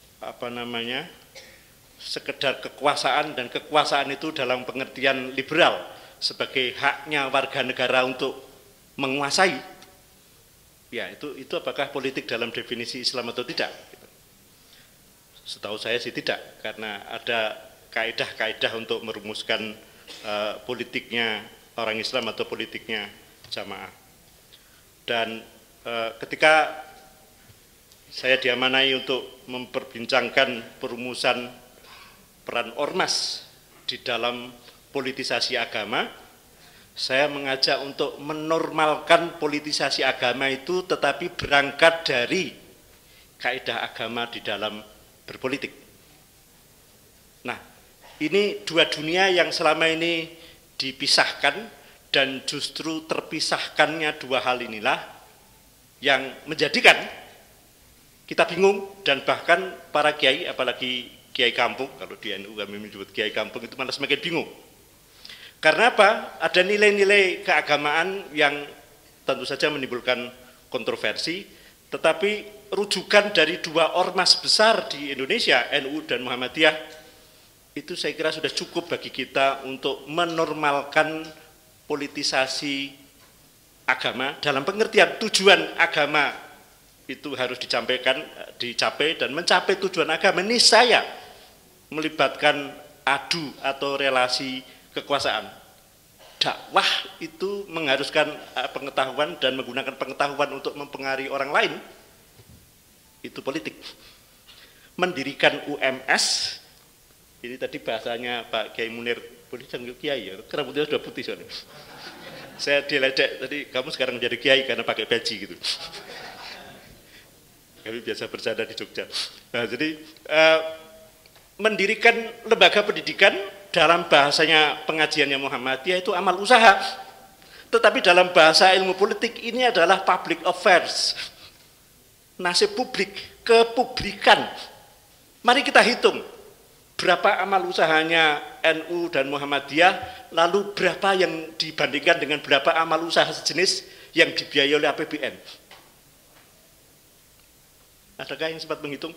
Speaker 4: sekedar kekuasaan, dan kekuasaan itu dalam pengertian liberal sebagai haknya warga negara untuk menguasai, ya itu apakah politik dalam definisi Islam atau tidak? Setahu saya sih tidak, karena ada kaedah-kaedah untuk merumuskan politiknya orang Islam atau politiknya jamaah. Dan ketika saya diamanai untuk memperbincangkan perumusan peran ormas di dalam politisasi agama, saya mengajak untuk menormalkan politisasi agama itu, tetapi berangkat dari kaidah agama di dalam berpolitik. Nah, ini dua dunia yang selama ini dipisahkan, dan justru terpisahkannya dua hal inilah yang menjadikan kita bingung, dan bahkan para kiai, apalagi kiai kampung, kalau di NU kami menyebut kiai kampung, itu malah semakin bingung. Karena apa? Ada nilai-nilai keagamaan yang tentu saja menimbulkan kontroversi, tetapi rujukan dari dua ormas besar di Indonesia, NU dan Muhammadiyah, itu saya kira sudah cukup bagi kita untuk menormalkan politisasi agama dalam pengertian tujuan agama itu harus dicapai, dan mencapai tujuan agama ini saya melibatkan adu atau relasi kekuasaan. Dakwah itu mengharuskan pengetahuan dan menggunakan pengetahuan untuk mempengaruhi orang lain, itu politik. Mendirikan UMS, ini tadi bahasanya Pak Kiai Munir, boleh jangan Kiai ya, karena putihnya sudah putih soalnya. Saya diledek tadi, kamu sekarang menjadi Kiai karena pakai baji gitu. Kami biasa bercanda di Jogja. Nah, jadi mendirikan lembaga pendidikan dalam bahasanya pengajiannya Muhammadiyah itu amal usaha. Tetapi dalam bahasa ilmu politik ini adalah public affairs. Nasib publik, kepublikan. Mari kita hitung berapa amal usahanya NU dan Muhammadiyah, lalu berapa yang dibandingkan dengan berapa amal usaha sejenis yang dibiayai oleh APBN. Adakah yang sempat menghitung?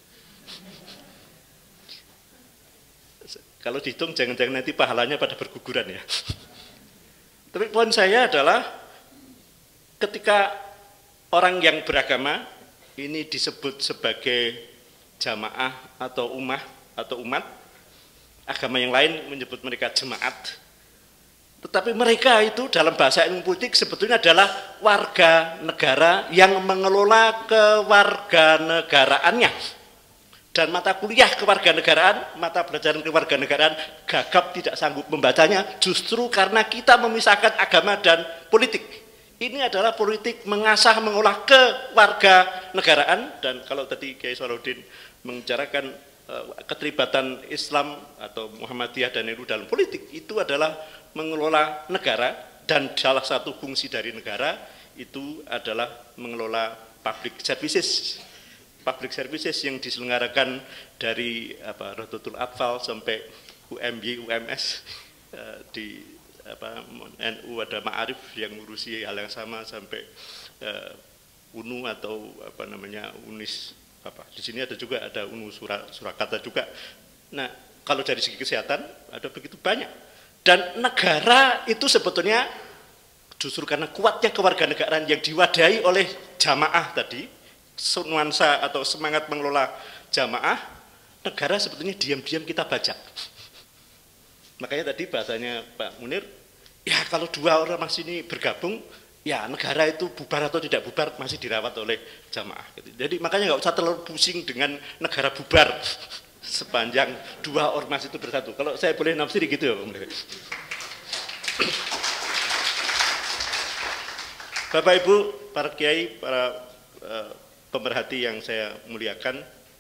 Speaker 4: Kalau dihitung jangan-jangan nanti pahalanya pada berguguran ya. Tapi poin saya adalah ketika orang yang beragama ini disebut sebagai jamaah atau umat, agama yang lain menyebut mereka jemaat. Tetapi mereka itu dalam bahasa ilmu politik sebetulnya adalah warga negara yang mengelola kewarganegaraannya. Dan mata kuliah kewarganegaraan, mata pelajaran kewarganegaraan, gagap tidak sanggup membacanya justru karena kita memisahkan agama dan politik. Ini adalah politik mengasah, mengolah kewarganegaraan, dan kalau tadi Kiai Salahuddin membicarakan keterlibatan Islam atau Muhammadiyah dan NU dalam politik, itu adalah mengelola negara, dan salah satu fungsi dari negara itu adalah mengelola public services. Public services yang diselenggarakan dari Rodotul Atfal sampai UMY, UMS, di NU ada Ma'arif yang ngurusi hal yang sama, sampai UNU atau UNIS apa? Di sini ada juga ada UNU Surakarta juga. Nah, kalau dari segi kesehatan ada begitu banyak. Dan negara itu sebetulnya justru karena kuatnya kewarganegaraan yang diwadahi oleh jamaah tadi, nuansa atau semangat mengelola jamaah, negara sebetulnya diam-diam kita bajak. Makanya tadi bahasanya Pak Munir, ya kalau dua orang masih ini bergabung, ya negara itu bubar atau tidak bubar masih dirawat oleh jamaah. Jadi makanya nggak usah terlalu pusing dengan negara bubar sepanjang dua ormas itu bersatu. Kalau saya boleh nafsiri gitu ya Pak Munir. Bapak Ibu, para kiai, para pemerhati yang saya muliakan,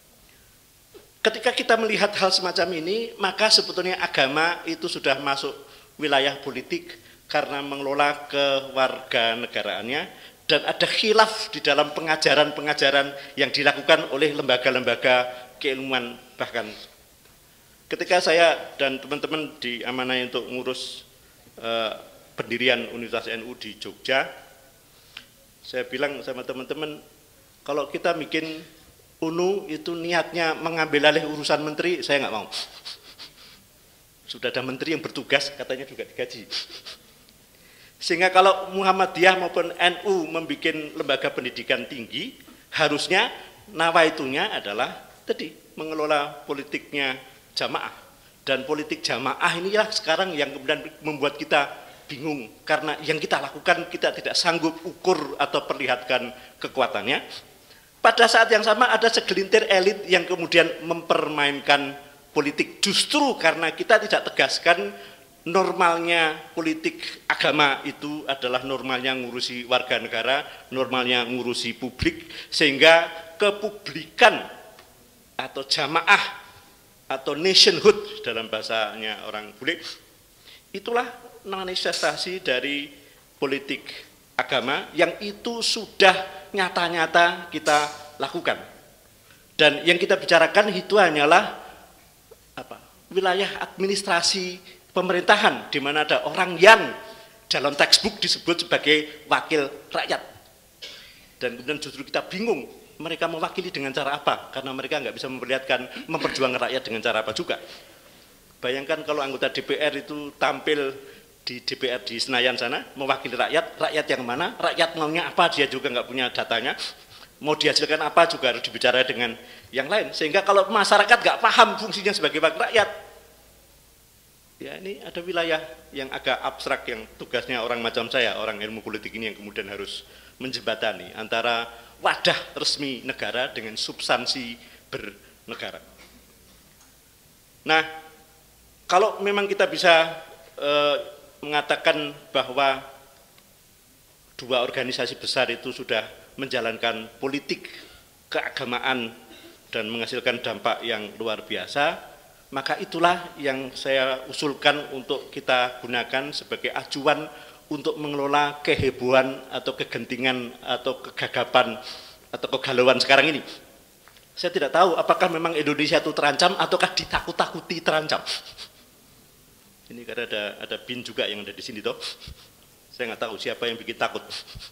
Speaker 4: ketika kita melihat hal semacam ini, maka sebetulnya agama itu sudah masuk wilayah politik karena mengelola kewarganegaraannya, dan ada khilaf di dalam pengajaran-pengajaran yang dilakukan oleh lembaga-lembaga keilmuan. Bahkan ketika saya dan teman-teman diamanai untuk ngurus pendirian Universitas NU di Jogja, saya bilang sama teman-teman, kalau kita bikin UNU itu niatnya mengambil alih urusan menteri, saya nggak mau. Sudah ada menteri yang bertugas, katanya juga digaji. Sehingga kalau Muhammadiyah maupun NU membuat lembaga pendidikan tinggi, harusnya nawaitunya adalah tadi mengelola politiknya jamaah. Dan politik jamaah inilah sekarang yang kemudian membuat kita bingung, karena yang kita lakukan kita tidak sanggup ukur atau perlihatkan kekuatannya. Pada saat yang sama ada segelintir elit yang kemudian mempermainkan politik, justru karena kita tidak tegaskan normalnya politik agama itu adalah normalnya ngurusi warga negara, normalnya ngurusi publik, sehingga kepublikan atau jamaah atau nationhood dalam bahasanya orang bule, itulah manifestasi dari politik agama yang itu sudah nyata-nyata kita lakukan. Dan yang kita bicarakan itu hanyalah wilayah administrasi pemerintahan, di mana ada orang yang dalam textbook disebut sebagai wakil rakyat. Dan kemudian justru kita bingung, mereka mewakili dengan cara apa? Karena mereka nggak bisa memperlihatkan, memperjuangkan rakyat dengan cara apa juga. Bayangkan kalau anggota DPR itu tampil di DPR di Senayan sana, mewakili rakyat, rakyat yang mana, rakyat maunya apa, dia juga nggak punya datanya, mau dihasilkan apa juga harus dibicara dengan yang lain. Sehingga kalau masyarakat nggak paham fungsinya sebagai wakil rakyat, ya ini ada wilayah yang agak abstrak yang tugasnya orang macam saya, orang ilmu politik ini yang kemudian harus menjembatani antara wadah resmi negara dengan substansi bernegara. Nah, kalau memang kita bisa mengatakan bahwa dua organisasi besar itu sudah menjalankan politik keagamaan dan menghasilkan dampak yang luar biasa, maka itulah yang saya usulkan untuk kita gunakan sebagai acuan untuk mengelola kehebohan atau kegentingan atau kegagapan atau kegalauan sekarang ini. Saya tidak tahu apakah memang Indonesia itu terancam ataukah ditakut-takuti terancam. Ini karena ada bin juga yang ada di sini toh. Saya nggak tahu siapa yang bikin takut.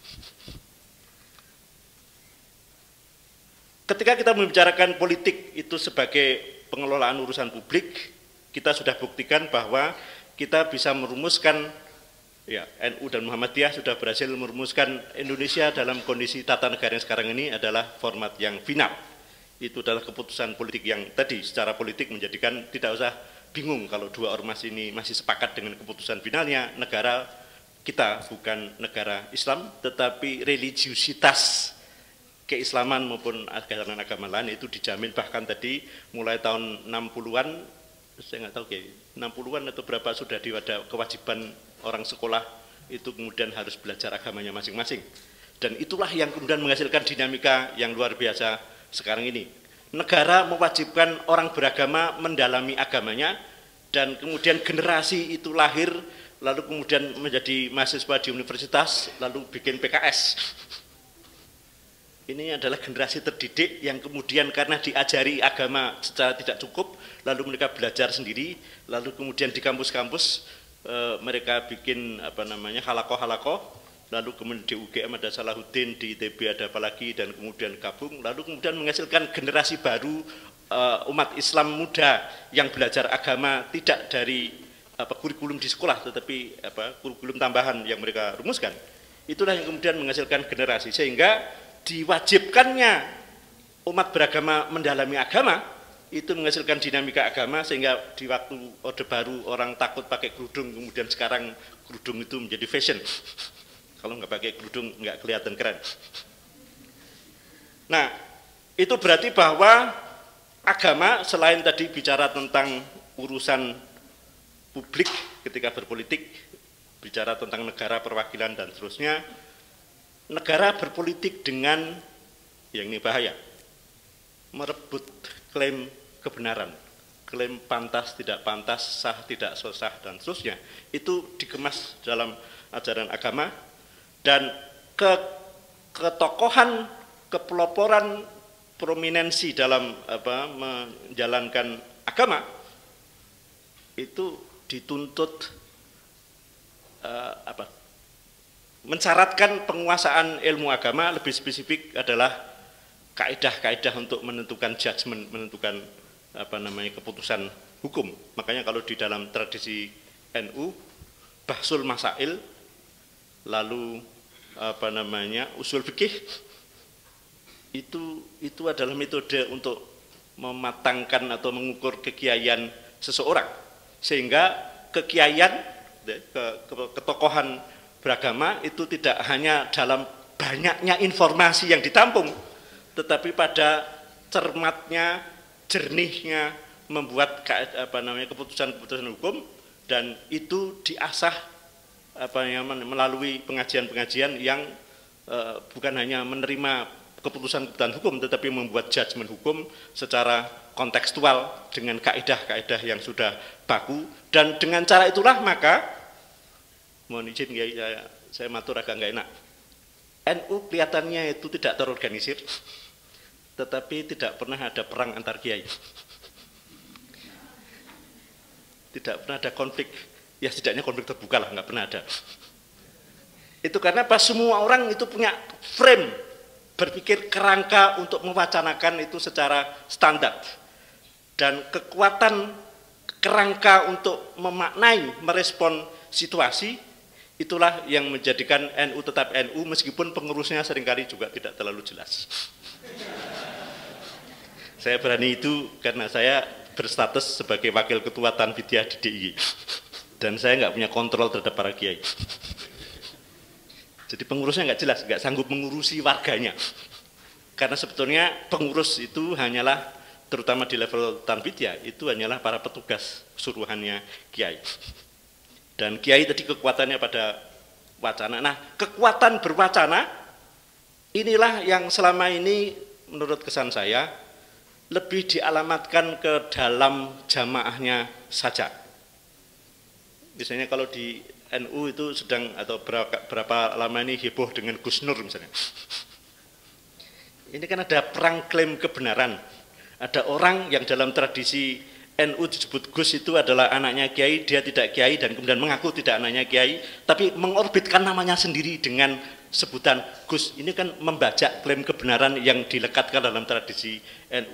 Speaker 4: Ketika kita membicarakan politik itu sebagai pengelolaan urusan publik, kita sudah buktikan bahwa kita bisa merumuskan, ya NU dan Muhammadiyah sudah berhasil merumuskan Indonesia dalam kondisi tata negara yang sekarang ini adalah format yang final. Itu adalah keputusan politik yang tadi secara politik menjadikan tidak usah bingung kalau dua ormas ini masih sepakat dengan keputusan finalnya. Negara kita bukan negara Islam, tetapi religiusitas keislaman maupun agama lain itu dijamin, bahkan tadi mulai tahun 60-an, saya nggak tahu kayak 60-an atau berapa sudah ada kewajiban orang sekolah itu kemudian harus belajar agamanya masing-masing. Dan itulah yang kemudian menghasilkan dinamika yang luar biasa sekarang ini. Negara mewajibkan orang beragama mendalami agamanya, dan kemudian generasi itu lahir, lalu kemudian menjadi mahasiswa di universitas, lalu bikin PKS. Ini adalah generasi terdidik yang kemudian karena diajari agama secara tidak cukup, lalu mereka belajar sendiri, lalu kemudian di kampus-kampus mereka bikin halakoh-halakoh, lalu kemudian di UGM ada Salahuddin, di ITB ada apalagi, dan kemudian gabung, lalu kemudian menghasilkan generasi baru umat Islam muda yang belajar agama tidak dari kurikulum di sekolah, tetapi kurikulum tambahan yang mereka rumuskan. Itulah yang kemudian menghasilkan generasi, sehingga diwajibkannya umat beragama mendalami agama, itu menghasilkan dinamika agama, sehingga di waktu Orde Baru orang takut pakai kerudung, kemudian sekarang kerudung itu menjadi fashion. Kalau nggak pakai kerudung nggak kelihatan keren. Nah, itu berarti bahwa agama selain tadi bicara tentang urusan publik ketika berpolitik, bicara tentang negara, perwakilan, dan seterusnya, negara berpolitik dengan, yang ini bahaya, merebut klaim kebenaran, klaim pantas, tidak pantas, sah, tidak sah, dan seterusnya, itu dikemas dalam ajaran agama, dan ketokohan, kepeloporan, prominensi dalam menjalankan agama itu dituntut mensyaratkan penguasaan ilmu agama, lebih spesifik adalah kaidah-kaidah untuk menentukan judgement, menentukan keputusan hukum. Makanya kalau di dalam tradisi NU, bahsul masail, lalu usul fikih, itu adalah metode untuk mematangkan atau mengukur kekiaian seseorang, sehingga kekiaian, ketokohan beragama itu tidak hanya dalam banyaknya informasi yang ditampung, tetapi pada cermatnya, jernihnya membuat keputusan-keputusan hukum, dan itu diasah melalui pengajian-pengajian yang bukan hanya menerima keputusan-keputusan hukum, tetapi membuat judgement hukum secara kontekstual dengan kaidah-kaidah yang sudah baku, dan dengan cara itulah maka, mohon izin saya matur agak nggak enak, NU kelihatannya itu tidak terorganisir, tetapi tidak pernah ada perang antar kiai, tidak pernah ada konflik, ya setidaknya konflik terbuka lah, nggak pernah ada. Itu karena pas semua orang itu punya frame berpikir kerangka untuk mewacanakan itu secara standar, dan kekuatan kerangka untuk memaknai, merespon situasi, itulah yang menjadikan NU tetap NU meskipun pengurusnya seringkali juga tidak terlalu jelas. Saya berani itu karena saya berstatus sebagai wakil ketua Tanfidyah di DIY, dan saya nggak punya kontrol terhadap para kiai. Jadi pengurusnya nggak jelas, nggak sanggup mengurusi warganya. Karena sebetulnya pengurus itu hanyalah, terutama di level Tanfidyah, itu hanyalah para petugas suruhannya kiai. Dan kiai tadi kekuatannya pada wacana. Nah, kekuatan berwacana inilah yang selama ini menurut kesan saya lebih dialamatkan ke dalam jamaahnya saja. Misalnya kalau di NU itu sedang atau berapa lama ini heboh dengan Gus Nur misalnya. Ini kan ada perang klaim kebenaran. Ada orang yang dalam tradisi NU disebut Gus itu adalah anaknya kiai, dia tidak kiai dan kemudian mengaku tidak anaknya kiai, tapi mengorbitkan namanya sendiri dengan sebutan Gus. Ini kan membajak klaim kebenaran yang dilekatkan dalam tradisi NU.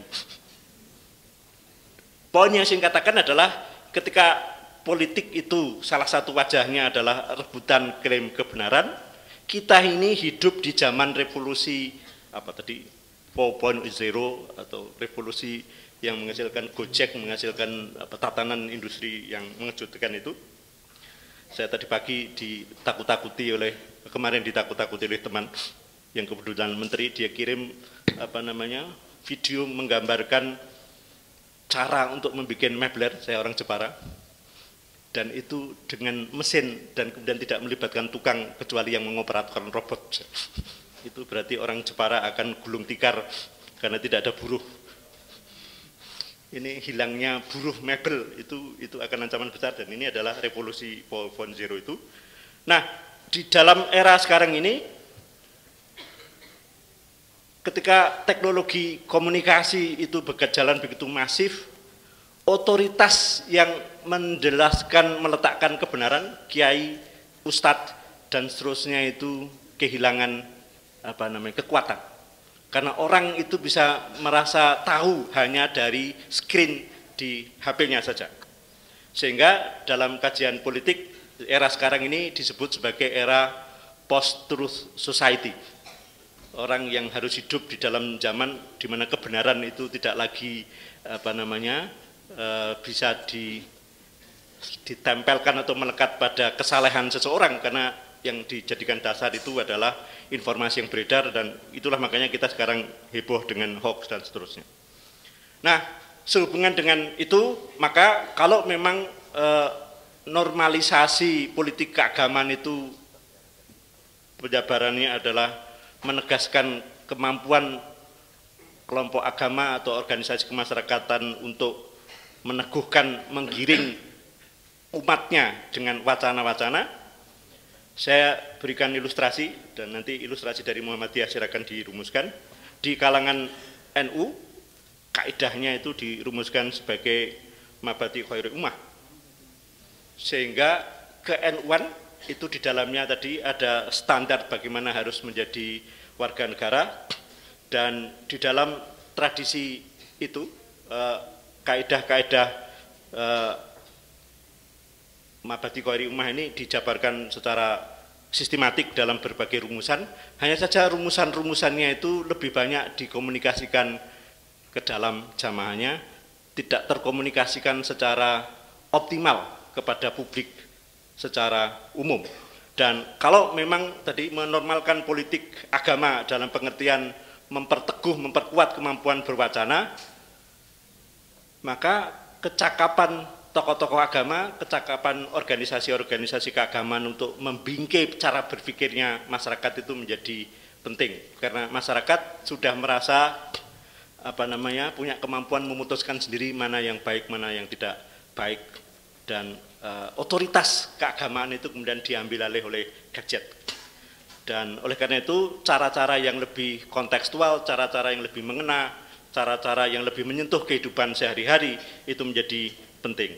Speaker 4: Poin yang saya katakan adalah ketika politik itu salah satu wajahnya adalah rebutan klaim kebenaran, kita ini hidup di zaman revolusi 4.0 atau revolusi yang menghasilkan Gojek, menghasilkan tatanan industri yang mengejutkan itu. Saya tadi pagi ditakut-takuti oleh teman yang kebetulan menteri, dia kirim video menggambarkan cara untuk membuat mebler, saya orang Jepara, dan itu dengan mesin dan kemudian tidak melibatkan tukang kecuali yang mengoperatorkan robot. Itu berarti orang Jepara akan gulung tikar karena tidak ada buruh. Ini hilangnya buruh mebel itu akan ancaman besar, dan ini adalah revolusi 4.0 itu. Nah, di dalam era sekarang ini, ketika teknologi komunikasi itu berjalan begitu masif, otoritas yang menjelaskan, meletakkan kebenaran, kiai, ustadz, dan seterusnya itu kehilangan kekuatan. Karena orang itu bisa merasa tahu hanya dari screen di HP-nya saja. Sehingga dalam kajian politik, era sekarang ini disebut sebagai era post-truth society. Orang yang harus hidup di dalam zaman di mana kebenaran itu tidak lagi bisa ditempelkan atau melekat pada kesalahan seseorang, karena yang dijadikan dasar itu adalah informasi yang beredar, dan itulah makanya kita sekarang heboh dengan hoax dan seterusnya. Nah, sehubungan dengan itu, maka kalau memang normalisasi politik keagamaan itu penjabarannya adalah menegaskan kemampuan kelompok agama atau organisasi kemasyarakatan untuk meneguhkan, menggiring umatnya dengan wacana-wacana. Saya berikan ilustrasi, dan nanti ilustrasi dari Muhammadiyah silakan dirumuskan. Di kalangan NU, kaidahnya itu dirumuskan sebagai mabadi khairul ummah. Sehingga ke-NU-an itu di dalamnya tadi ada standar bagaimana harus menjadi warga negara, dan di dalam tradisi itu kaidah-kaidah mabadi khairul ummah ini dijabarkan secara sistematik dalam berbagai rumusan. Hanya saja rumusan-rumusannya itu lebih banyak dikomunikasikan ke dalam jamaahnya, tidak terkomunikasikan secara optimal kepada publik secara umum. Dan kalau memang tadi menormalkan politik agama dalam pengertian memperteguh, memperkuat kemampuan berwacana, maka kecakapan tokoh-tokoh agama, kecakapan organisasi-organisasi keagamaan untuk membingkai cara berpikirnya masyarakat itu menjadi penting, karena masyarakat sudah merasa punya kemampuan memutuskan sendiri mana yang baik, mana yang tidak baik, dan otoritas keagamaan itu kemudian diambil alih oleh gadget. Dan oleh karena itu cara-cara yang lebih kontekstual, cara-cara yang lebih mengena, cara-cara yang lebih menyentuh kehidupan sehari-hari itu menjadi penting.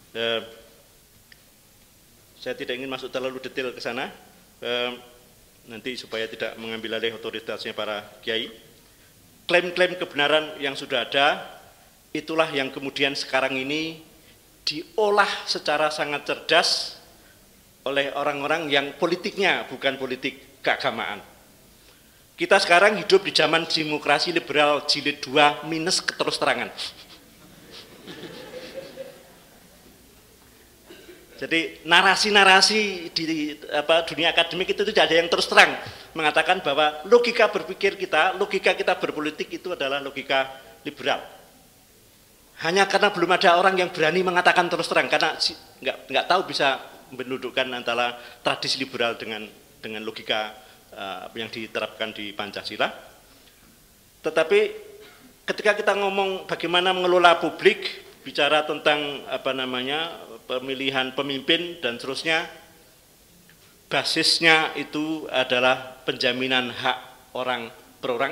Speaker 4: Saya tidak ingin masuk terlalu detail ke sana, nanti supaya tidak mengambil alih otoritasnya para kiai. Klaim-klaim kebenaran yang sudah ada, itulah yang kemudian sekarang ini diolah secara sangat cerdas oleh orang-orang yang politiknya bukan politik keagamaan. Kita sekarang hidup di zaman demokrasi liberal jilid 2 minus keterus terangan. Jadi narasi-narasi di dunia akademik itu tidak ada yang terus terang mengatakan bahwa logika berpikir kita, logika kita berpolitik itu adalah logika liberal. Hanya karena belum ada orang yang berani mengatakan terus terang, karena nggak tahu bisa mendudukkan antara tradisi liberal dengan logika yang diterapkan di Pancasila. Tetapi ketika kita ngomong bagaimana mengelola publik, bicara tentang pemilihan pemimpin dan seterusnya, basisnya itu adalah penjaminan hak orang per orang.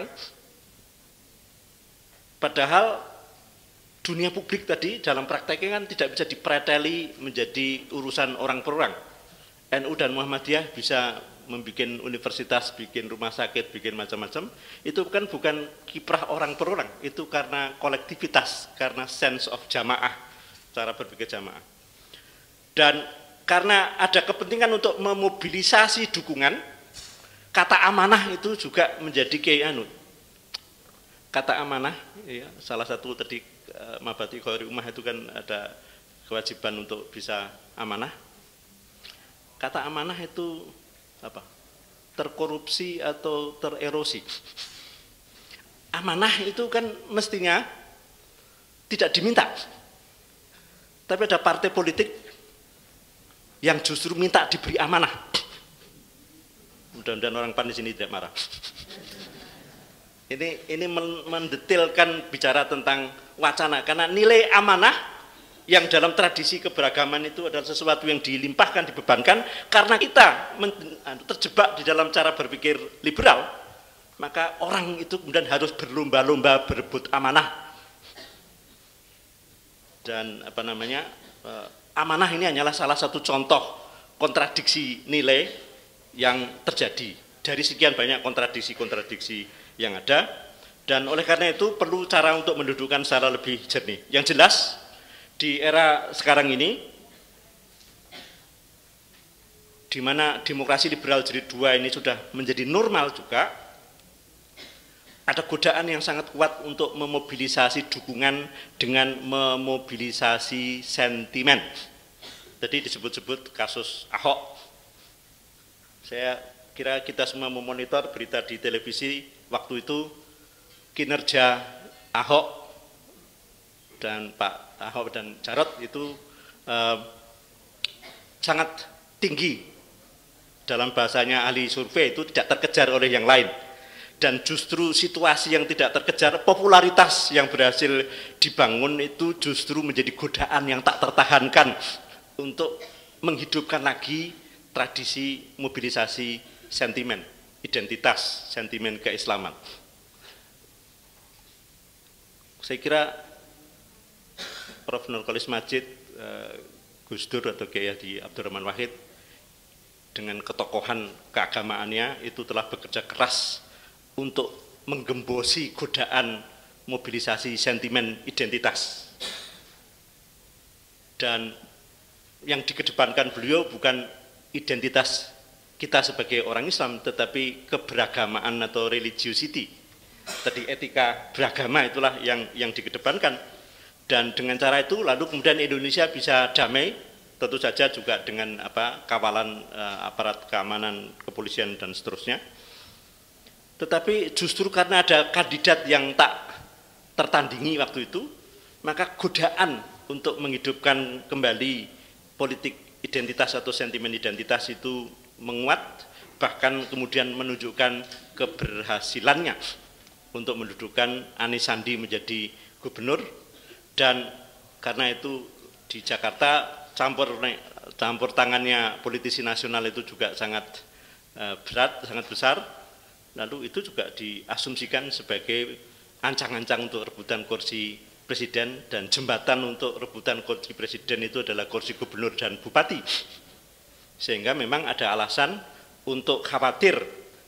Speaker 4: Padahal dunia publik tadi dalam prakteknya kan tidak bisa dipreteli menjadi urusan orang per orang. NU dan Muhammadiyah bisa membuat universitas, bikin rumah sakit, bikin macam-macam. Itu kan bukan kiprah orang per orang, itu karena kolektivitas, karena sense of jamaah, cara berpikir jamaah. Dan karena ada kepentingan untuk memobilisasi dukungan, kata amanah itu juga menjadi kata amanah, ya, salah satu tadi mabadi khairul ummah itu kan ada kewajiban untuk bisa amanah. Kata amanah itu apa? Terkorupsi atau tererosi. Amanah itu kan mestinya tidak diminta, tapi ada partai politik yang justru minta diberi amanah. Mudah-mudahan orang PAN di sini tidak marah. Ini mendetailkan bicara tentang wacana, karena nilai amanah yang dalam tradisi keberagaman itu adalah sesuatu yang dilimpahkan, dibebankan. Karena kita terjebak di dalam cara berpikir liberal, maka orang itu kemudian harus berlomba-lomba berebut amanah. Dan amanah ini hanyalah salah satu contoh kontradiksi nilai yang terjadi dari sekian banyak kontradiksi-kontradiksi yang ada, dan oleh karena itu perlu cara untuk mendudukkan secara lebih jernih. Yang jelas di era sekarang ini, di mana demokrasi liberal jilid 2 ini sudah menjadi normal juga, ada godaan yang sangat kuat untuk memobilisasi dukungan dengan memobilisasi sentimen. Tadi disebut-sebut kasus Ahok. Saya kira kita semua memonitor berita di televisi waktu itu, kinerja Ahok dan Pak Ahok dan Jarot itu sangat tinggi. Dalam bahasanya ahli survei itu tidak terkejar oleh yang lain. Dan justru situasi yang tidak terkejar, popularitas yang berhasil dibangun itu justru menjadi godaan yang tak tertahankan untuk menghidupkan lagi tradisi mobilisasi sentimen, identitas, sentimen keislaman. Saya kira Prof. Nurkolis Majid, Gus Dur atau Kiai Haji Abdurrahman Wahid dengan ketokohan keagamaannya itu telah bekerja keras untuk menggembosi godaan mobilisasi sentimen identitas. Dan yang dikedepankan beliau bukan identitas kita sebagai orang Islam, tetapi keberagamaan atau religiosity. Tadi etika beragama itulah yang dikedepankan. Dan dengan cara itu lalu kemudian Indonesia bisa damai, tentu saja juga dengan kawalan aparat keamanan, kepolisian dan seterusnya. Tetapi justru karena ada kandidat yang tak tertandingi waktu itu, maka godaan untuk menghidupkan kembali politik identitas atau sentimen identitas itu menguat, bahkan kemudian menunjukkan keberhasilannya untuk mendudukkan Anies Sandi menjadi gubernur. Dan karena itu di Jakarta campur tangannya politisi nasional itu juga sangat berat, sangat besar. Lalu itu juga diasumsikan sebagai ancang-ancang untuk rebutan kursi presiden, dan jembatan untuk rebutan kursi presiden itu adalah kursi gubernur dan bupati. Sehingga memang ada alasan untuk khawatir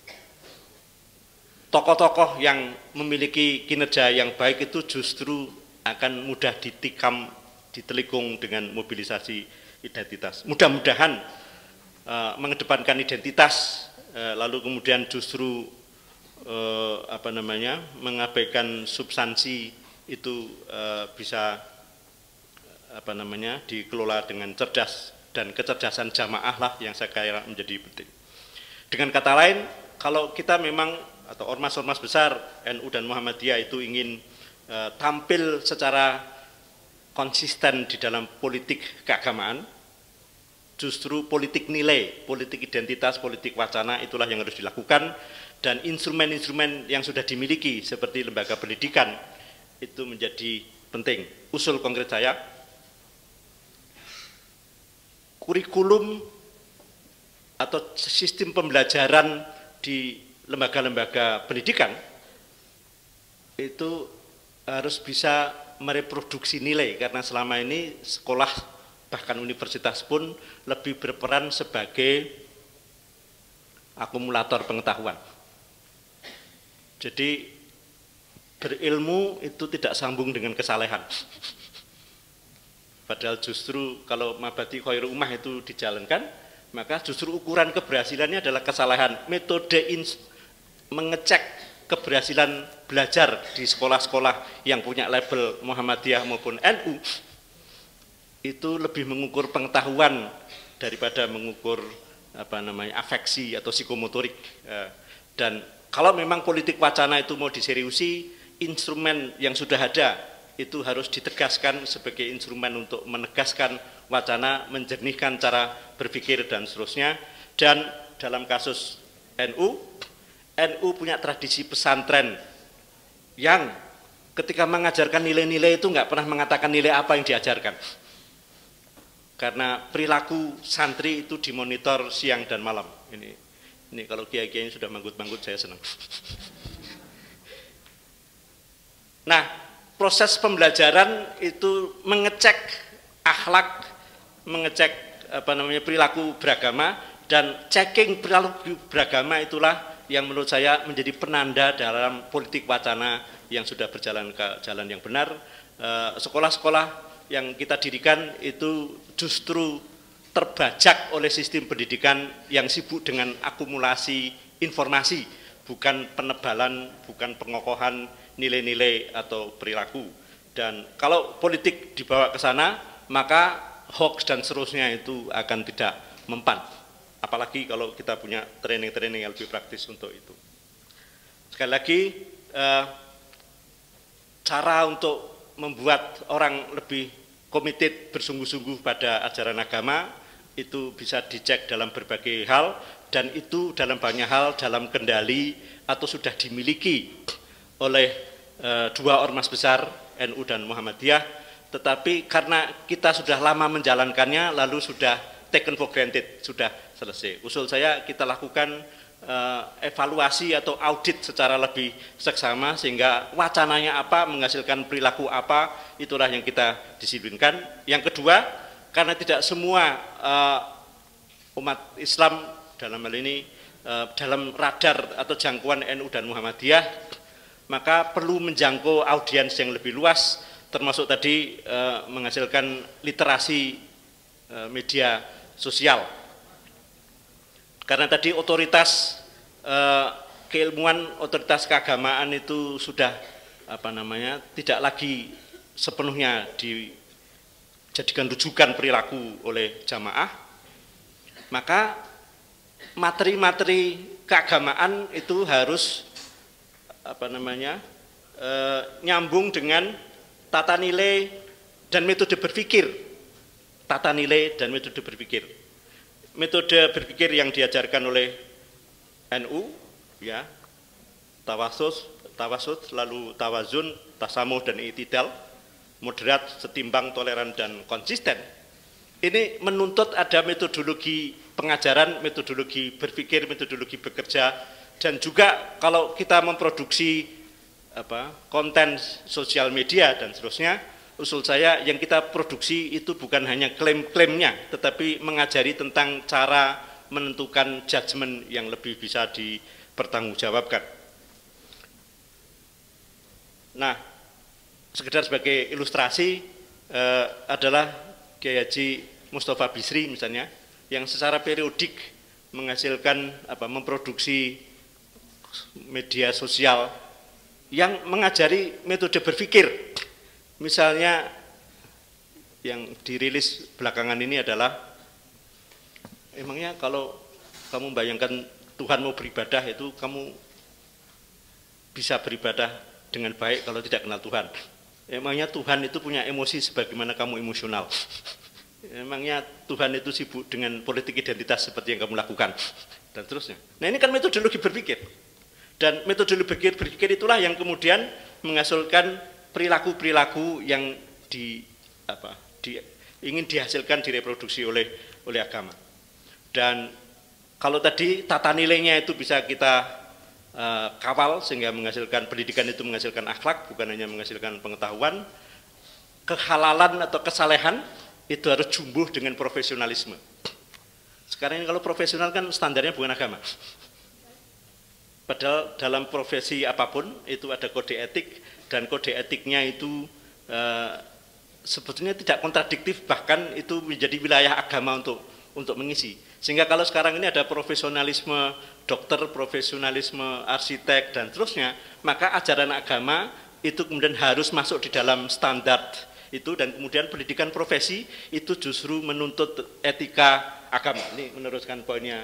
Speaker 4: tokoh-tokoh yang memiliki kinerja yang baik itu justru akan mudah ditikam, ditelikung dengan mobilisasi identitas. Mudah-mudahan mengedepankan identitas lalu kemudian justru mengabaikan substansi itu bisa dikelola dengan cerdas, dan kecerdasan jamaah lah yang saya kira menjadi penting. Dengan kata lain, kalau kita memang atau ormas-ormas besar NU dan Muhammadiyah itu ingin tampil secara konsisten di dalam politik keagamaan, justru politik nilai, politik identitas, politik wacana itulah yang harus dilakukan, dan instrumen-instrumen yang sudah dimiliki seperti lembaga pendidikan itu menjadi penting. Usul konkret saya, kurikulum atau sistem pembelajaran di lembaga-lembaga pendidikan itu harus bisa mereproduksi nilai, karena selama ini sekolah bahkan universitas pun lebih berperan sebagai akumulator pengetahuan. Jadi berilmu itu tidak sambung dengan kesalehan. Padahal justru kalau mabadi khairu ummah itu dijalankan, maka justru ukuran keberhasilannya adalah kesalehan. Metode mengecek keberhasilan belajar di sekolah-sekolah yang punya label Muhammadiyah maupun NU itu lebih mengukur pengetahuan daripada mengukur afeksi atau psikomotorik. Dan kalau memang politik wacana itu mau diseriusi, instrumen yang sudah ada itu harus ditegaskan sebagai instrumen untuk menegaskan wacana, menjernihkan cara berpikir dan seterusnya. Dan dalam kasus NU punya tradisi pesantren yang ketika mengajarkan nilai-nilai itu nggak pernah mengatakan nilai apa yang diajarkan. Karena perilaku santri itu dimonitor siang dan malam. Ini kalau kiai-kiai sudah manggut-manggut saya senang. Nah, proses pembelajaran itu mengecek akhlak, mengecek perilaku beragama Dan checking perilaku beragama itulah yang menurut saya menjadi penanda dalam politik wacana yang sudah berjalan ke jalan yang benar. Sekolah-sekolah yang kita dirikan itu justru terbajak oleh sistem pendidikan yang sibuk dengan akumulasi informasi, bukan penebalan, bukan pengokohan nilai-nilai atau perilaku. Dan kalau politik dibawa ke sana, maka hoax dan seterusnya itu akan tidak mempan. Apalagi kalau kita punya training-training yang lebih praktis untuk itu. Sekali lagi, cara untuk membuat orang lebih komited, bersungguh-sungguh pada ajaran agama, itu bisa dicek dalam berbagai hal, dan itu dalam banyak hal dalam kendali atau sudah dimiliki oleh dua ormas besar, NU dan Muhammadiyah, tetapi karena kita sudah lama menjalankannya, lalu sudah taken for granted, sudah selesai. Usul saya kita lakukan evaluasi atau audit secara lebih seksama, sehingga wacananya apa, menghasilkan perilaku apa, itulah yang kita disiplinkan. Yang kedua, karena tidak semua umat Islam dalam hal ini dalam radar atau jangkauan NU dan Muhammadiyah, maka perlu menjangkau audiens yang lebih luas, termasuk tadi menghasilkan literasi media sosial. Karena tadi otoritas keilmuan, otoritas keagamaan itu sudah tidak lagi sepenuhnya dijadikan rujukan perilaku oleh jamaah, maka materi-materi keagamaan itu harus nyambung dengan tata nilai dan metode berpikir. Tata nilai dan metode berpikir. Metode berpikir yang diajarkan oleh NU, ya, tawasud, lalu tawazun, tasamuh dan i'tidal, moderat, setimbang, toleran dan konsisten. Ini menuntut ada metodologi pengajaran, metodologi berpikir, metodologi bekerja, dan juga kalau kita memproduksi konten sosial media dan seterusnya, usul saya yang kita produksi itu bukan hanya klaim-klaimnya, tetapi mengajari tentang cara menentukan judgement yang lebih bisa dipertanggungjawabkan. Nah, sekedar sebagai ilustrasi adalah Kiai Haji Mustafa Bisri misalnya, yang secara periodik menghasilkan memproduksi media sosial yang mengajari metode berpikir. Misalnya yang dirilis belakangan ini adalah, emangnya kalau kamu bayangkan Tuhan mau beribadah, itu kamu bisa beribadah dengan baik kalau tidak kenal Tuhan. Emangnya Tuhan itu punya emosi sebagaimana kamu emosional. Emangnya Tuhan itu sibuk dengan politik identitas seperti yang kamu lakukan, dan terusnya. Nah, ini kan metodologi berpikir. Dan metodologi berpikir itulah yang kemudian menghasilkan perilaku-perilaku yang ingin dihasilkan, direproduksi oleh agama. Dan kalau tadi tata nilainya itu bisa kita kawal sehingga menghasilkan pendidikan, itu menghasilkan akhlak, bukan hanya menghasilkan pengetahuan. Kehalalan atau kesalehan itu harus jumbuh dengan profesionalisme. Sekarang ini kalau profesional kan standarnya bukan agama. Padahal dalam profesi apapun itu ada kode etik, dan kode etiknya itu sebetulnya tidak kontradiktif, bahkan itu menjadi wilayah agama untuk mengisi. Sehingga kalau sekarang ini ada profesionalisme dokter, profesionalisme arsitek dan seterusnya, maka ajaran agama itu kemudian harus masuk di dalam standar itu, dan kemudian pendidikan profesi itu justru menuntut etika agama. Ini meneruskan poinnya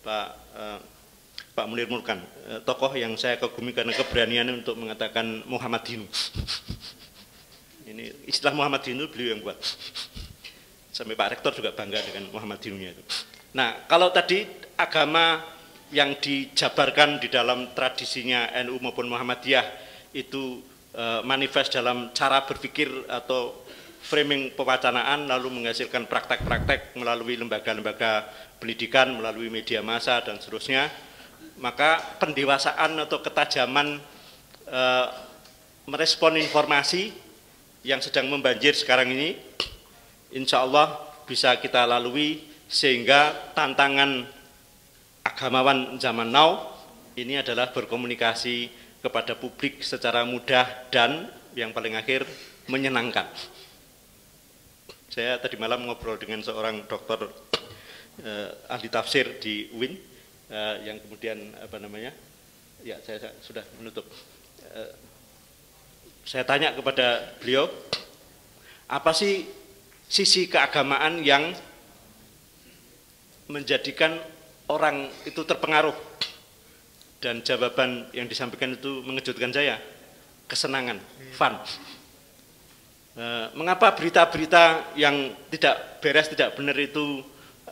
Speaker 4: Pak Munir Mulkan, tokoh yang saya kagumi karena keberaniannya untuk mengatakan Muhammad Dinu. Ini istilah Muhammad Dinu beliau yang buat. Sampai Pak Rektor juga bangga dengan Muhammad Dinunya itu. Nah, kalau tadi agama yang dijabarkan di dalam tradisinya NU maupun Muhammadiyah itu manifest dalam cara berpikir atau framing pewacanaan, lalu menghasilkan praktek-praktek melalui lembaga-lembaga pendidikan, melalui media massa dan seterusnya, maka pendewasaan atau ketajaman merespon informasi yang sedang membanjir sekarang ini, insya Allah bisa kita lalui, sehingga tantangan agamawan zaman now ini adalah berkomunikasi kepada publik secara mudah dan yang paling akhir menyenangkan. Saya tadi malam ngobrol dengan seorang dokter ahli tafsir di UIN yang kemudian ya saya sudah menutup. Saya tanya kepada beliau, apa sih sisi keagamaan yang menjadikan orang itu terpengaruh? Dan jawaban yang disampaikan itu mengejutkan saya, kesenangan, fun. Mengapa berita-berita yang tidak beres, tidak benar itu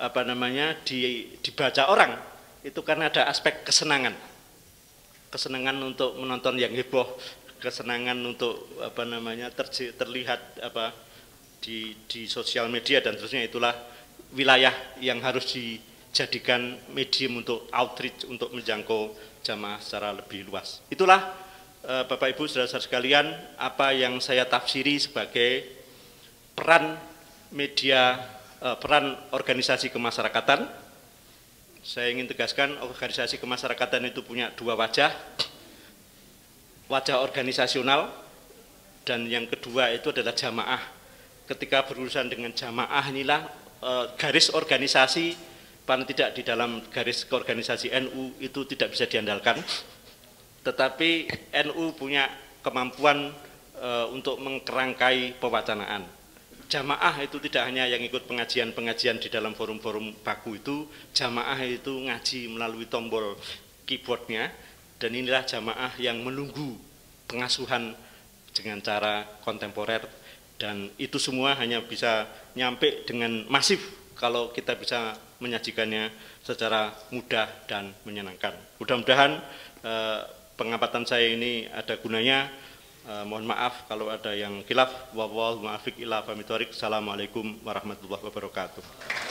Speaker 4: dibaca orang? Itu karena ada aspek kesenangan. Kesenangan untuk menonton yang heboh, kesenangan untuk terlihat di sosial media dan seterusnya. Itulah wilayah yang harus dijadikan medium untuk outreach, untuk menjangkau jamaah secara lebih luas. Itulah Bapak Ibu saudara-saudara sekalian, apa yang saya tafsiri sebagai peran media, peran organisasi kemasyarakatan. Saya ingin tegaskan, organisasi kemasyarakatan itu punya dua wajah, wajah organisasional, dan yang kedua itu adalah jamaah. Ketika berurusan dengan jamaah inilah garis organisasi, paling tidak di dalam garis keorganisasi NU itu tidak bisa diandalkan, tetapi NU punya kemampuan untuk mengkerangkai pewacanaan. Jamaah itu tidak hanya yang ikut pengajian-pengajian di dalam forum-forum baku itu, jamaah itu ngaji melalui tombol keyboardnya, dan inilah jamaah yang menunggu pengasuhan dengan cara kontemporer, dan itu semua hanya bisa nyampe dengan masif kalau kita bisa menyajikannya secara mudah dan menyenangkan. Mudah-mudahan pengamatan saya ini ada gunanya. Mohon maaf kalau ada yang khilaf. Wallahu muwaffiq ila aqwamit thoriq. Assalamualaikum warahmatullahi wabarakatuh.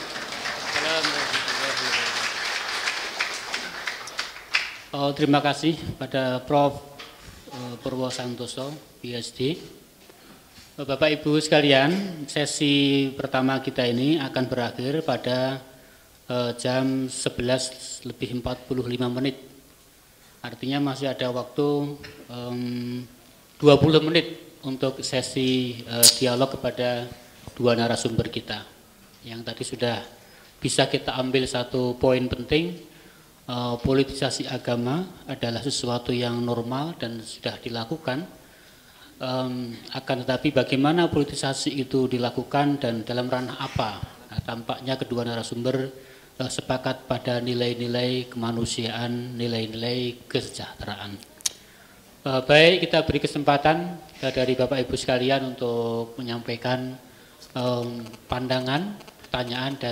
Speaker 2: Terima kasih pada Prof. Purwo Santoso, PhD. Bapak Ibu sekalian, sesi pertama kita ini akan berakhir pada jam 11:45. Artinya masih ada waktu 20 menit untuk sesi dialog kepada dua narasumber kita. Yang tadi sudah bisa kita ambil satu poin penting, politisasi agama adalah sesuatu yang normal dan sudah dilakukan. Akan tetapi bagaimana politisasi itu dilakukan dan dalam ranah apa? Nah, tampaknya kedua narasumber sepakat pada nilai-nilai kemanusiaan, nilai-nilai kesejahteraan. Baik, kita beri kesempatan dari Bapak Ibu sekalian untuk menyampaikan pandangan, pertanyaan, dan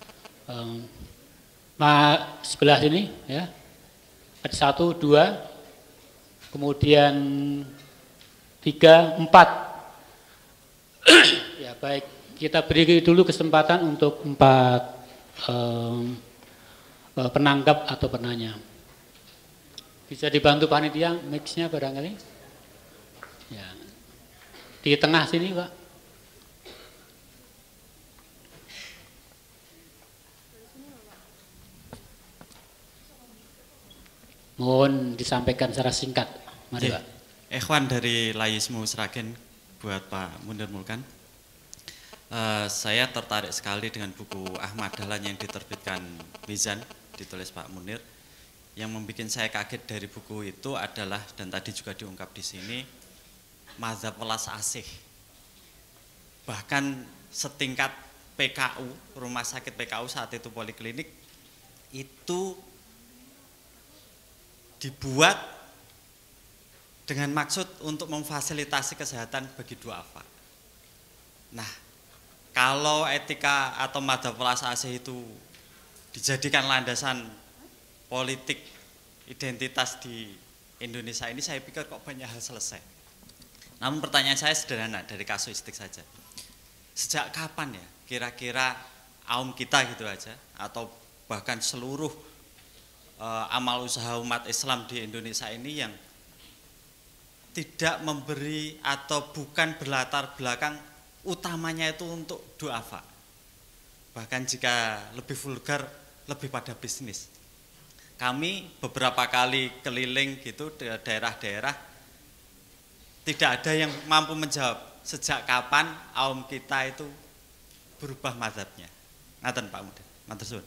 Speaker 2: sebelah sini ya. Ada 1, 2, kemudian 3, 4. Ya baik, kita beri dulu kesempatan untuk 4 penanggap atau penanya. Bisa dibantu panitia mix-nya barangkali? Ya. Di tengah sini, Pak. Mohon disampaikan secara singkat. Mari, Pak.
Speaker 5: Ikhwan dari Layismu Sragen buat Pak Munir Mulkan. Saya tertarik sekali dengan buku Ahmad Dahlan yang diterbitkan Mizan, ditulis Pak Munir. Yang membuat saya kaget dari buku itu adalah, dan tadi juga diungkap di sini, mazhab welas asih. Bahkan setingkat PKU, rumah sakit PKU saat itu poliklinik, itu dibuat dengan maksud untuk memfasilitasi kesehatan bagi duafa. Nah, kalau etika atau mazhab welas asih itu dijadikan landasan politik identitas di Indonesia ini, saya pikir kok banyak hal selesai. Namun pertanyaan saya sederhana, dari kasuistik saja. Sejak kapan ya kira-kira aum kita gitu aja, atau bahkan seluruh amal usaha umat Islam di Indonesia ini yang tidak memberi atau bukan berlatar belakang utamanya itu untuk duafa. Bahkan jika lebih vulgar, lebih pada bisnis. kami beberapa kali keliling gitu di daerah-daerah, tidak ada yang mampu menjawab sejak kapan kaum kita itu berubah mazhabnya. Ngaten Pak Muda. Matur suwun.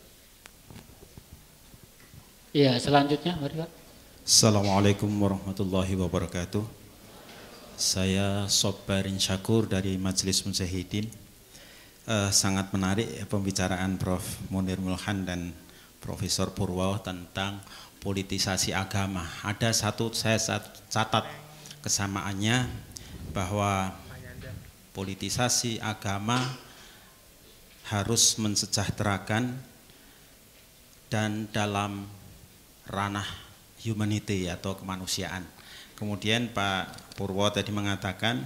Speaker 2: Ya, selanjutnya mari Pak.
Speaker 6: Assalamualaikum warahmatullahi wabarakatuh. Saya Sobarin Syakur dari Majelis Mujahidin. Sangat menarik pembicaraan Prof. Munir Mulkan dan Profesor Purwo tentang politisasi agama. Ada satu saya catat kesamaannya bahwa politisasi agama harus mensejahterakan dan dalam ranah humanity atau kemanusiaan. Kemudian Pak Purwo tadi mengatakan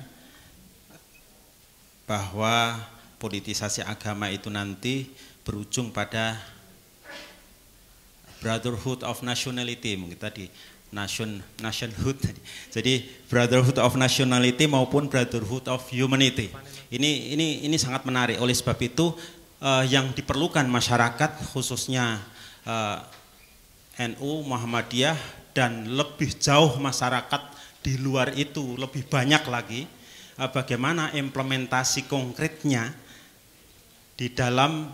Speaker 6: bahwa politisasi agama itu nanti berujung pada brotherhood of nationality, mungkin tadi nationhood. Jadi brotherhood of nationality maupun brotherhood of humanity. Ini sangat menarik. Oleh sebab itu yang diperlukan masyarakat khususnya NU, Muhammadiyah dan lebih jauh masyarakat di luar itu lebih banyak lagi bagaimana implementasi konkretnya di dalam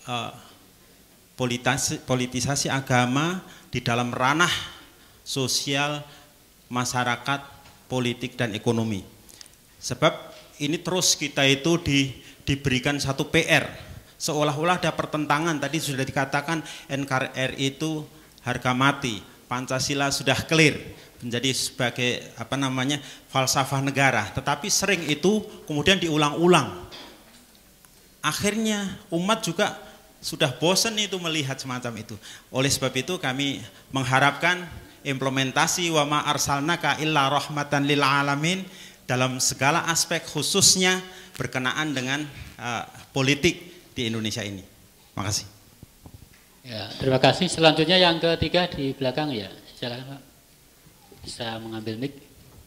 Speaker 6: politisasi agama di dalam ranah sosial, masyarakat, politik dan ekonomi. Sebab ini terus kita itu diberikan satu PR, seolah-olah ada pertentangan. Tadi sudah dikatakan NKRI itu harga mati, Pancasila sudah clear menjadi sebagai falsafah negara, tetapi sering itu kemudian diulang-ulang. Akhirnya umat juga sudah bosan itu melihat semacam itu. Oleh sebab itu kami mengharapkan implementasi wa ma arsalnaka illa rahmatan lil alamin dalam segala aspek, khususnya berkenaan dengan politik di Indonesia ini. Makasih.
Speaker 2: Ya, terima kasih. Selanjutnya yang ketiga di belakang ya. Silakan Pak. Bisa mengambil mic.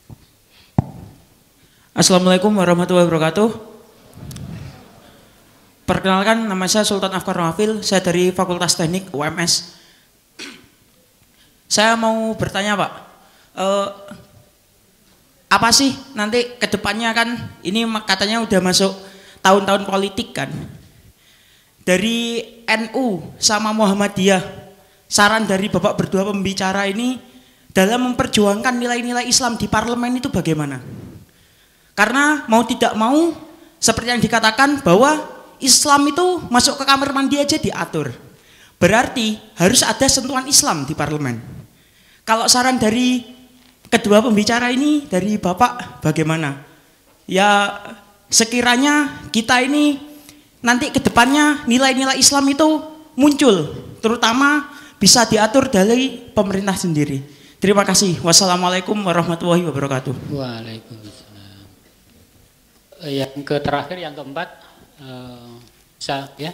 Speaker 7: Assalamualaikum warahmatullahi wabarakatuh. Perkenalkan, nama saya Sultan Afkar Nawafil, saya dari Fakultas Teknik UMS. Saya mau bertanya Pak, apa sih nanti kedepannya, kan ini katanya udah masuk tahun-tahun politik kan, dari NU sama Muhammadiyah, saran dari Bapak berdua pembicara ini dalam memperjuangkan nilai-nilai Islam di parlemen itu bagaimana? Karena mau tidak mau seperti yang dikatakan bahwa Islam itu masuk ke kamar mandi aja diatur. Berarti harus ada sentuhan Islam di parlemen. Kalau saran dari kedua pembicara ini, dari Bapak bagaimana? Ya sekiranya kita ini nanti ke depannya nilai-nilai Islam itu muncul, terutama bisa diatur dari pemerintah sendiri. Terima kasih. Wassalamualaikum warahmatullahi wabarakatuh.
Speaker 2: Waalaikumsalam. Yang terakhir, yang keempat. Bisa ya.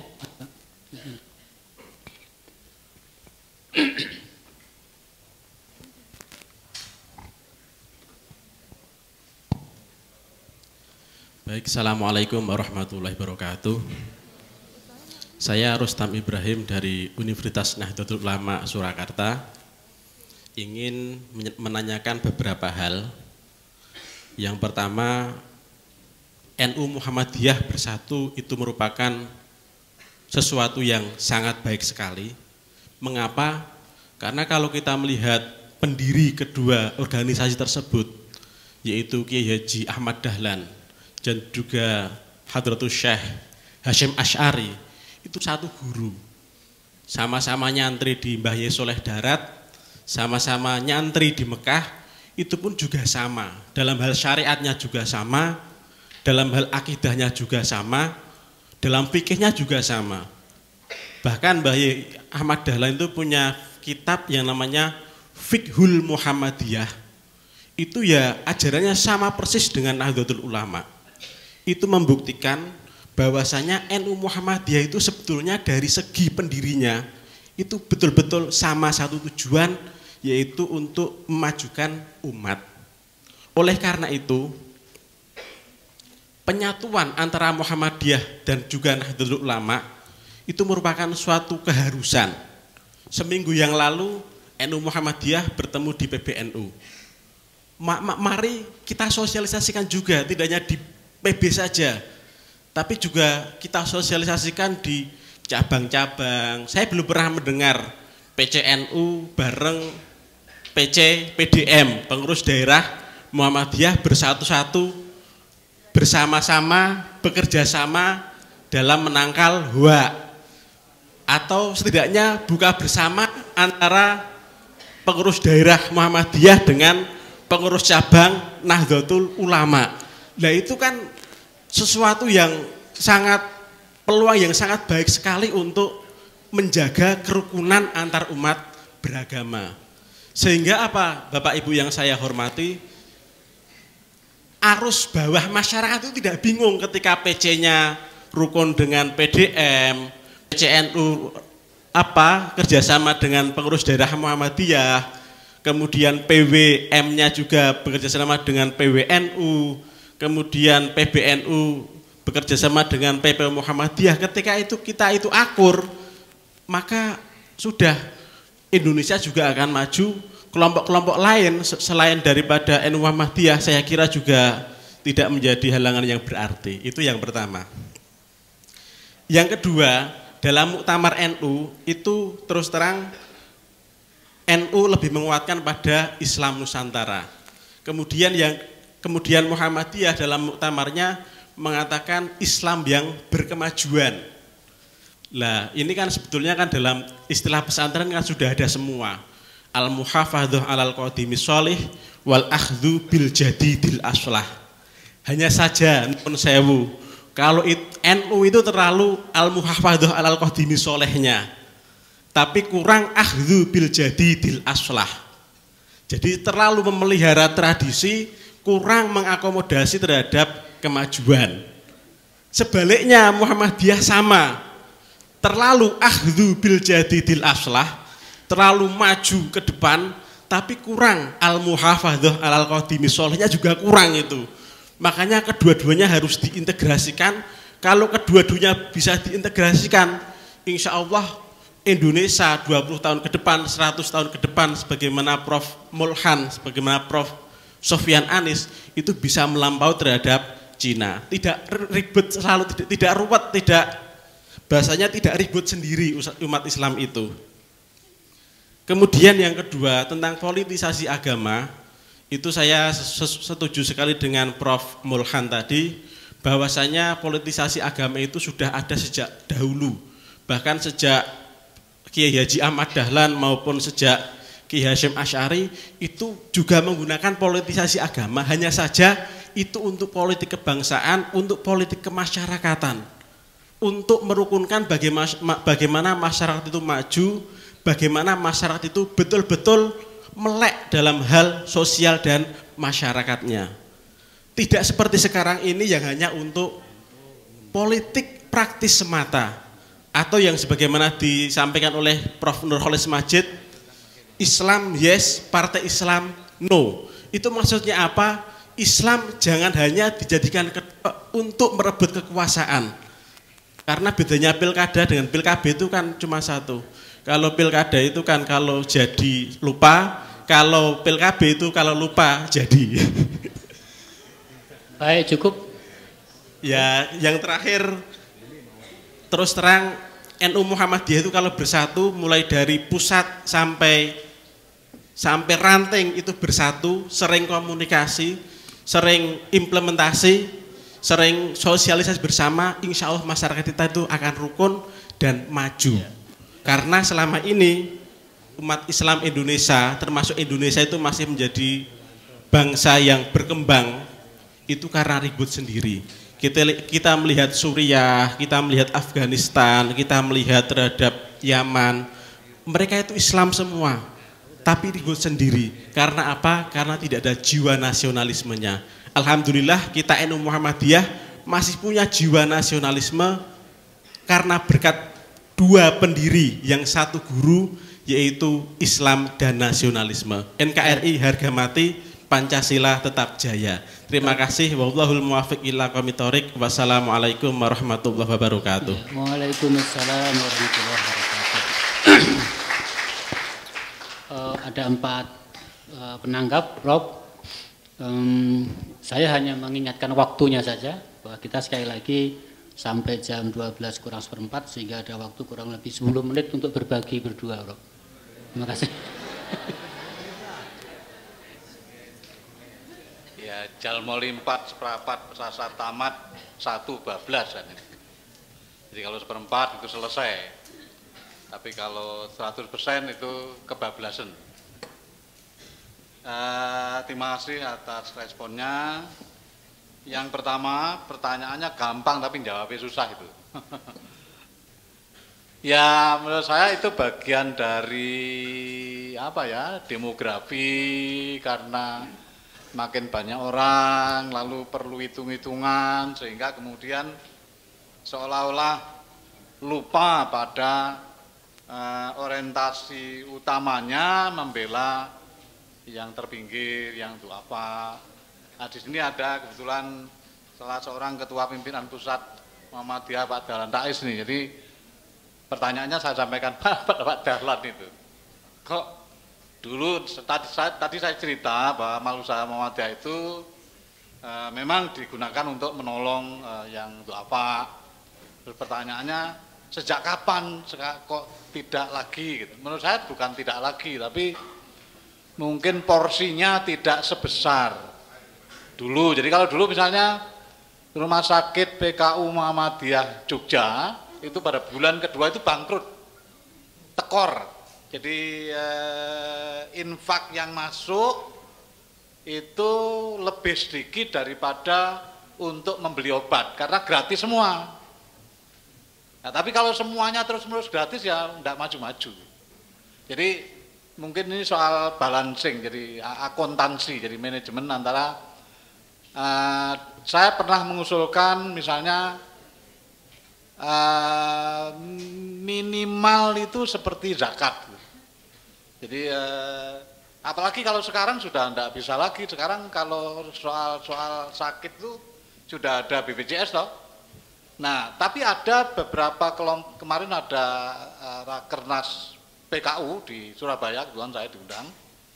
Speaker 8: Baik, assalamualaikum warahmatullahi wabarakatuh. Saya Rustam Ibrahim dari Universitas Nahdlatul Ulama Surakarta. Ingin menanyakan beberapa hal. Yang pertama, NU Muhammadiyah bersatu itu merupakan sesuatu yang sangat baik sekali. Mengapa? Karena kalau kita melihat pendiri kedua organisasi tersebut, yaitu Kiai Haji Ahmad Dahlan dan juga Hadratus Syekh Hasyim Asy'ari, itu satu guru. Sama-sama nyantri di Mbah Yai Soleh Darat, sama-sama nyantri di Mekah, itu pun juga sama. Dalam hal syariatnya juga sama, dalam hal akidahnya juga sama, dalam fikihnya juga sama. Bahkan Mbah Yai Ahmad Dahlan itu punya kitab yang namanya Fiqhul Muhammadiyah. Itu ya ajarannya sama persis dengan Nahdlatul Ulama. Itu membuktikan bahwasanya NU Muhammadiyah itu sebetulnya dari segi pendirinya itu betul-betul sama satu tujuan, yaitu untuk memajukan umat. Oleh karena itu, penyatuan antara Muhammadiyah dan juga Nahdlatul Ulama itu merupakan suatu keharusan. Seminggu yang lalu NU Muhammadiyah bertemu di PBNU. Mari kita sosialisasikan juga, tidak hanya di PB saja, tapi juga kita sosialisasikan di cabang-cabang. Saya belum pernah mendengar PCNU bareng PC PDM, pengurus daerah Muhammadiyah bersatu-satu, bersama-sama, bekerja sama dalam menangkal hoak. Atau setidaknya buka bersama antara pengurus daerah Muhammadiyah dengan pengurus cabang Nahdlatul Ulama. Nah itu kan sesuatu yang peluang yang sangat baik sekali untuk menjaga kerukunan antar umat beragama. Sehingga apa, Bapak Ibu yang saya hormati, arus bawah masyarakat itu tidak bingung ketika PC-nya rukun dengan PDM, PCNU kerjasama dengan pengurus daerah Muhammadiyah, kemudian PWM-nya juga bekerjasama dengan PWNU, kemudian PBNU bekerjasama dengan PP Muhammadiyah. Ketika itu kita itu akur, maka sudah Indonesia juga akan maju. Kelompok-kelompok lain selain daripada NU Muhammadiyah saya kira juga tidak menjadi halangan yang berarti. Itu yang pertama. Yang kedua, dalam muktamar NU itu terus terang NU lebih menguatkan pada Islam Nusantara. Kemudian Muhammadiyah dalam muktamarnya mengatakan Islam yang berkemajuan. Lah, ini kan sebetulnya kan dalam istilah pesantren kan sudah ada semua. Al-muhafadzah 'alal qadimi sholih wal akhdhu bil jadidil aslah. Hanya saja nun sewu, kalau NU itu terlalu al-muhafadzah 'alal qadimi sholihnya, tapi kurang akhdhu bil jadidil aslah. Jadi terlalu memelihara tradisi, kurang mengakomodasi terhadap kemajuan. Sebaliknya Muhammadiyah sama, terlalu akhdhu bil jadidil aslah, terlalu maju ke depan, tapi kurang al-muhafadzah 'alal qadimi sholihnya juga kurang itu. Makanya kedua-duanya harus diintegrasikan. Kalau kedua-duanya bisa diintegrasikan, insya Allah Indonesia 20 tahun ke depan, 100 tahun ke depan, sebagaimana Prof. Mulhan, sebagaimana Prof. Sofyan Anis, itu bisa melampaui terhadap Cina. Tidak ribet selalu, tidak ruwet, bahasanya tidak ribut sendiri umat Islam itu. Kemudian yang kedua, tentang politisasi agama, itu saya setuju sekali dengan Prof. Mulhan tadi, bahwasanya politisasi agama itu sudah ada sejak dahulu. Bahkan sejak Kiai Haji Ahmad Dahlan maupun sejak Kiai Hasyim Asy'ari itu juga menggunakan politisasi agama, hanya saja itu untuk politik kebangsaan, untuk politik kemasyarakatan, untuk merukunkan bagaimana masyarakat itu maju, bagaimana masyarakat itu betul-betul melek dalam hal sosial dan masyarakatnya. Tidak seperti sekarang ini yang hanya untuk politik praktis semata, atau yang sebagaimana disampaikan oleh Prof. Nurholis Majid, Islam yes, partai Islam no. Itu maksudnya apa? Islam jangan hanya dijadikan untuk merebut kekuasaan. Karena bedanya pilkada dengan pilkab itu kan cuma satu. Kalau pilkada itu kan kalau jadi lupa, kalau pilkab itu kalau lupa jadi.
Speaker 2: Baik, cukup.
Speaker 8: Ya, yang terakhir, terus terang NU Muhammadiyah itu kalau bersatu mulai dari pusat sampai ranting itu bersatu, sering komunikasi, sering implementasi, sering sosialisasi bersama, insya Allah masyarakat kita itu akan rukun dan maju. Karena selama ini umat Islam Indonesia, termasuk Indonesia itu masih menjadi bangsa yang berkembang itu karena ribut sendiri. Kita melihat Suriah, kita melihat Afghanistan, kita melihat terhadap Yaman, mereka itu Islam semua, tapi ribut sendiri. Karena apa? Karena tidak ada jiwa nasionalismenya. Alhamdulillah kita NU Muhammadiyah masih punya jiwa nasionalisme karena berkat dua pendiri, yang satu guru, yaitu Islam dan nasionalisme. NKRI harga mati, Pancasila tetap jaya. Terima kasih. Wallahul muwaffiq ila aqwamit thoriq. Wassalamualaikum warahmatullahi wabarakatuh.
Speaker 2: Waalaikumsalam warahmatullahi wabarakatuh. ada 4 penanggap, Prof. Saya hanya mengingatkan waktunya saja, bahwa kita sekali lagi sampai jam 12 kurang seperempat, sehingga ada waktu kurang lebih 10 menit untuk berbagi berdua, Prof. Terima kasih.
Speaker 3: Ya, jalmoli 4 seperempat sasar tamat 1 bablas kan. Jadi kalau seperempat itu selesai. Tapi kalau 100% itu kebablasan. Terima kasih atas responnya. Yang pertama, pertanyaannya gampang tapi jawabnya susah itu. Ya, menurut saya itu bagian dari apa ya, demografi, karena makin banyak orang, lalu perlu hitung-hitungan, sehingga kemudian seolah-olah lupa pada orientasi utamanya membela yang terpinggir, yang itu apa. Nah, di sini ada kebetulan salah seorang ketua pimpinan pusat Muhammadiyah, Pak Dahlan Rais nih. Jadi pertanyaannya saya sampaikan Pak Dahlan itu. Kok dulu tadi saya cerita bahwa Malusaha Muhammadiyah itu memang digunakan untuk menolong yang itu apa. Terus pertanyaannya sejak kapan kok tidak lagi gitu. Menurut saya bukan tidak lagi, tapi mungkin porsinya tidak sebesar dulu. Jadi kalau dulu misalnya Rumah Sakit PKU Muhammadiyah Jogja itu pada bulan kedua itu bangkrut, tekor. Jadi infak yang masuk itu lebih sedikit daripada untuk membeli obat karena gratis semua. Nah, tapi kalau semuanya terus-menerus gratis ya enggak maju-maju. Jadi mungkin ini soal balancing, jadi akuntansi, jadi manajemen antara saya pernah mengusulkan misalnya minimal itu seperti zakat. Jadi apalagi kalau sekarang sudah enggak bisa lagi. Sekarang kalau soal sakit itu sudah ada BPJS toh. Nah, tapi ada beberapa kelompok, kemarin ada Rakernas PKU di Surabaya, kebetulan saya diundang.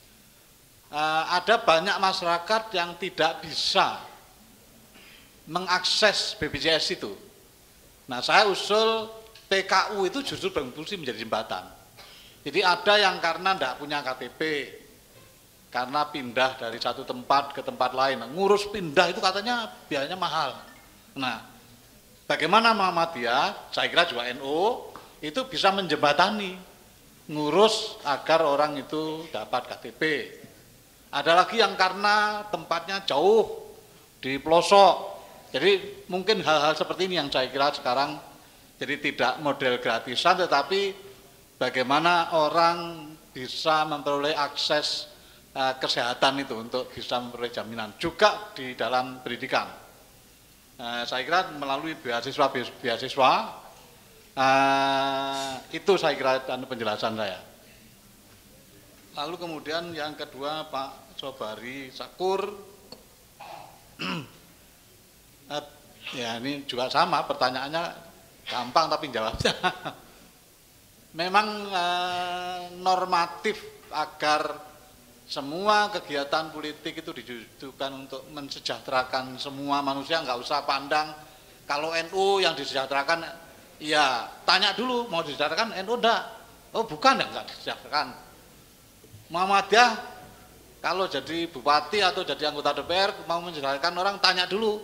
Speaker 3: Ada banyak masyarakat yang tidak bisa mengakses BPJS itu. Nah, saya usul PKU itu justru berfungsi menjadi jembatan. Jadi ada yang karena tidak punya KTP, karena pindah dari satu tempat ke tempat lain. Nah, ngurus pindah itu katanya biayanya mahal. Nah, bagaimana Muhammadiyah, saya kira juga NU, itu bisa menjembatani, ngurus agar orang itu dapat KTP. Ada lagi yang karena tempatnya jauh, di pelosok. Jadi mungkin hal-hal seperti ini yang saya kira sekarang jadi tidak model gratisan, tetapi bagaimana orang bisa memperoleh akses kesehatan itu untuk bisa memperoleh jaminan. Juga di dalam pendidikan. Saya kira melalui beasiswa itu saya kira penjelasan saya. Lalu kemudian yang kedua Pak Sobari Sakur, ya ini juga sama pertanyaannya gampang tapi jawabnya memang normatif agar semua kegiatan politik itu ditujukan untuk mensejahterakan semua manusia, nggak usah pandang kalau NU yang disejahterakan, ya tanya dulu mau disejahterakan NU enggak? Oh bukan, enggak disejahterakan. Muhammadiyah kalau jadi bupati atau jadi anggota DPR mau mensejahterakan orang, tanya dulu.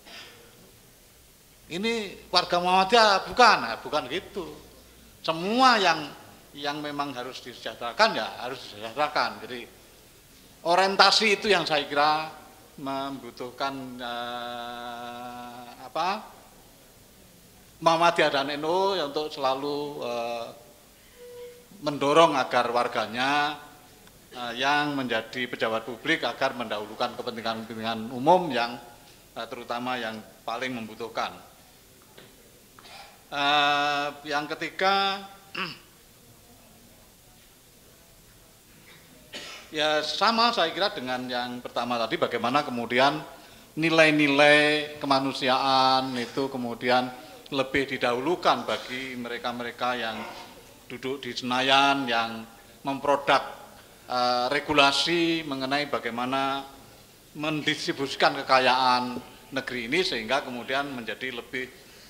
Speaker 3: Ini warga Muhammadiyah bukan? Nah, bukan gitu. Semua yang memang harus disejahterakan ya harus disejahterakan. Jadi orientasi itu yang saya kira membutuhkan Muhammadiyah dan NU untuk selalu mendorong agar warganya yang menjadi pejabat publik agar mendahulukan kepentingan umum yang terutama yang paling membutuhkan. Yang ketiga, ya sama saya kira dengan yang pertama tadi, bagaimana kemudian nilai-nilai kemanusiaan itu kemudian lebih didahulukan bagi mereka-mereka yang duduk di Senayan, yang memproduk regulasi mengenai bagaimana mendistribusikan kekayaan negeri ini sehingga kemudian menjadi lebih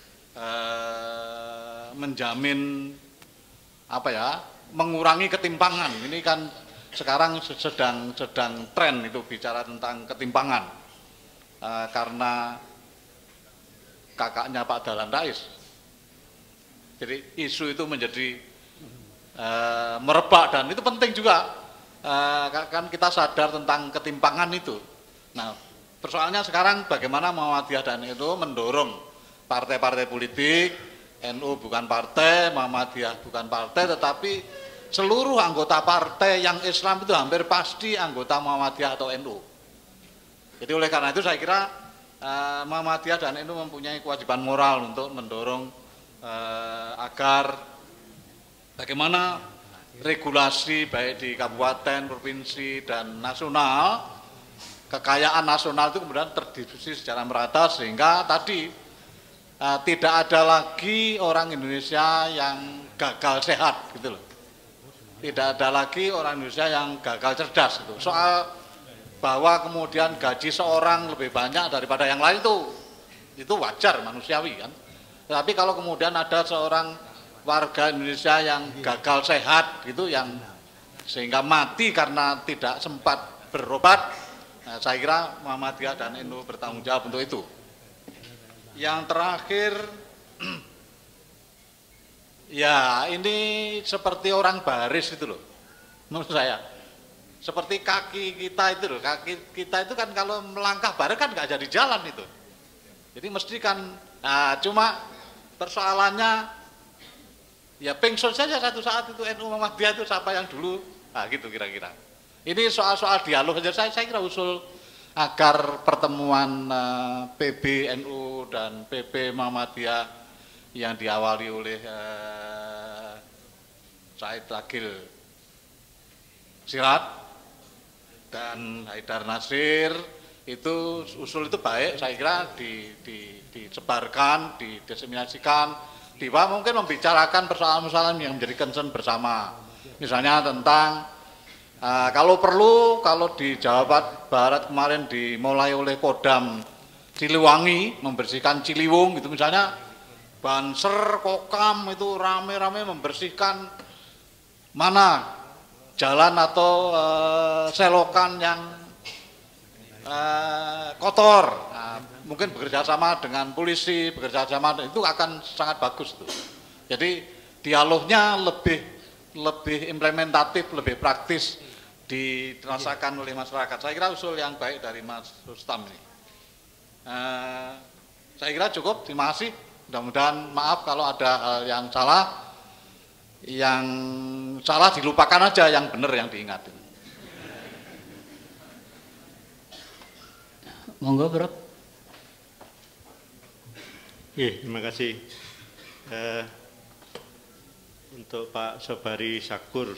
Speaker 3: menjamin mengurangi ketimpangan. Ini kan sekarang sedang tren itu bicara tentang ketimpangan karena kakaknya Pak Dahlan Rais. Jadi isu itu menjadi merebak dan itu penting juga kan kita sadar tentang ketimpangan itu. Nah, persoalannya sekarang bagaimana Muhammadiyah dan NU mendorong partai-partai politik, NU bukan partai, Muhammadiyah bukan partai, tetapi seluruh anggota partai yang Islam itu hampir pasti anggota Muhammadiyah atau NU. Jadi oleh karena itu saya kira Muhammadiyah dan NU mempunyai kewajiban moral untuk mendorong agar bagaimana regulasi baik di kabupaten, provinsi, dan nasional, kekayaan nasional itu kemudian terdistribusi secara merata sehingga tadi tidak ada lagi orang Indonesia yang gagal sehat gitu loh. Tidak ada lagi orang Indonesia yang gagal cerdas gitu. Soal bahwa kemudian gaji seorang lebih banyak daripada yang lain itu wajar, manusiawi kan. Tapi kalau kemudian ada seorang warga Indonesia yang gagal sehat gitu, yang sehingga mati karena tidak sempat berobat, nah, saya kira Muhammadiyah dan NU bertanggung jawab untuk itu. Yang terakhir, ya ini seperti orang baris itu loh, menurut saya. Seperti kaki kita itu loh, kaki kita itu kan kalau melangkah baris kan nggak jadi jalan itu. Jadi mesti kan, nah, cuma persoalannya, ya pengsun saja satu saat itu NU Muhammadiyah itu siapa yang dulu, nah gitu kira-kira. Ini soal-soal dialog saja, saya kira usul agar pertemuan PB NU dan PP Muhammadiyah yang diawali oleh Said Agil Siraj dan Haidar Nasir itu usul itu baik, saya kira disebarkan, didiseminasikan, mungkin membicarakan persoalan-persoalan yang menjadi concern bersama. Misalnya tentang kalau perlu, kalau di Jawa Barat kemarin dimulai oleh Kodam Siliwangi membersihkan Ciliwung gitu misalnya, Banser, Kokam itu rame-rame membersihkan mana jalan atau selokan yang kotor. Nah, mungkin bekerja sama dengan polisi, bekerja sama itu akan sangat bagus tuh. Jadi dialognya lebih implementatif, lebih praktis dirasakan oleh masyarakat. Saya kira usul yang baik dari Mas Rustam ini. Saya kira cukup. Terima kasih. Mudah-mudahan maaf kalau ada hal yang salah. Yang salah dilupakan aja, yang benar yang diingatin.
Speaker 2: Monggo, Bro.
Speaker 4: Terima kasih. Untuk Pak Sobari Syakur,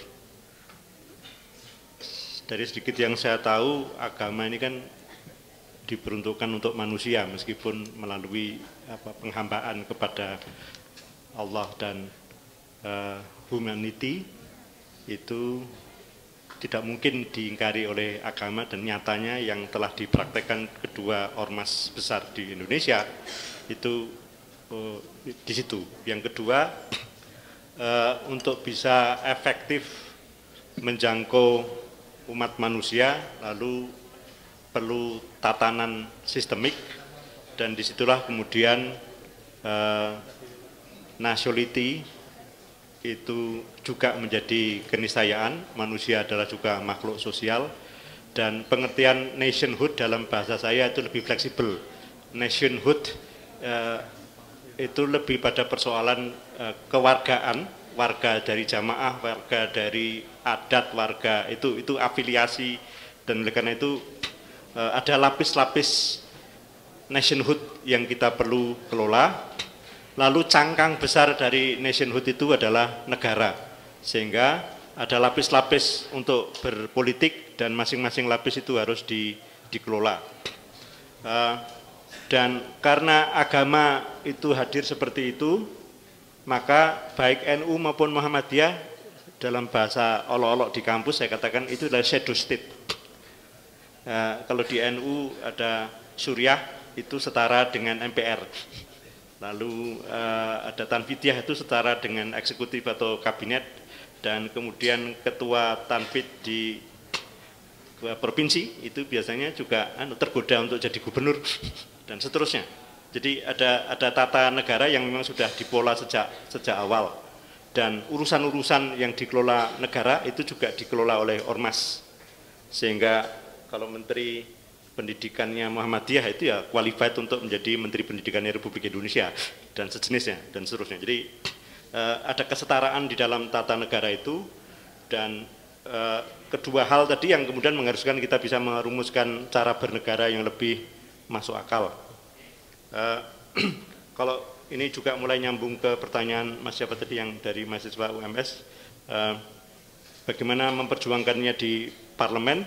Speaker 4: dari sedikit yang saya tahu, agama ini kan diperuntukkan untuk manusia meskipun melalui penghambaan kepada Allah dan humanity itu tidak mungkin diingkari oleh agama, dan nyatanya yang telah dipraktekkan kedua ormas besar di Indonesia itu di situ. Yang kedua, untuk bisa efektif menjangkau umat manusia lalu perlu tatanan sistemik, dan disitulah kemudian nationality itu juga menjadi keniscayaan. Manusia adalah juga makhluk sosial, dan pengertian nationhood dalam bahasa saya itu lebih fleksibel. Nationhood itu lebih pada persoalan kewargaan, warga dari jamaah, warga dari adat, warga itu afiliasi, dan oleh karena itu ada lapis-lapis nationhood yang kita perlu kelola. Lalu cangkang besar dari nationhood itu adalah negara, sehingga ada lapis-lapis untuk berpolitik dan masing-masing lapis itu harus dikelola. Dan karena agama itu hadir seperti itu, maka baik NU maupun Muhammadiyah dalam bahasa olok-olok di kampus saya katakan itu adalah shadow state. Kalau di NU ada Suriah itu setara dengan MPR. Lalu ada Tanfidiyah itu setara dengan eksekutif atau kabinet, dan kemudian ketua Tanfid di provinsi itu biasanya juga tergoda untuk jadi gubernur dan seterusnya. Jadi ada tata negara yang memang sudah dipola sejak awal, dan urusan-urusan yang dikelola negara itu juga dikelola oleh ormas, sehingga kalau Menteri Pendidikannya Muhammadiyah itu ya qualified untuk menjadi Menteri Pendidikannya Republik Indonesia dan sejenisnya dan seterusnya. Jadi ada kesetaraan di dalam tata negara itu, dan kedua hal tadi yang kemudian mengharuskan kita bisa merumuskan cara bernegara yang lebih masuk akal. Kalau ini juga mulai nyambung ke pertanyaan Mas siapa tadi yang dari mahasiswa UMS, bagaimana memperjuangkannya di parlemen.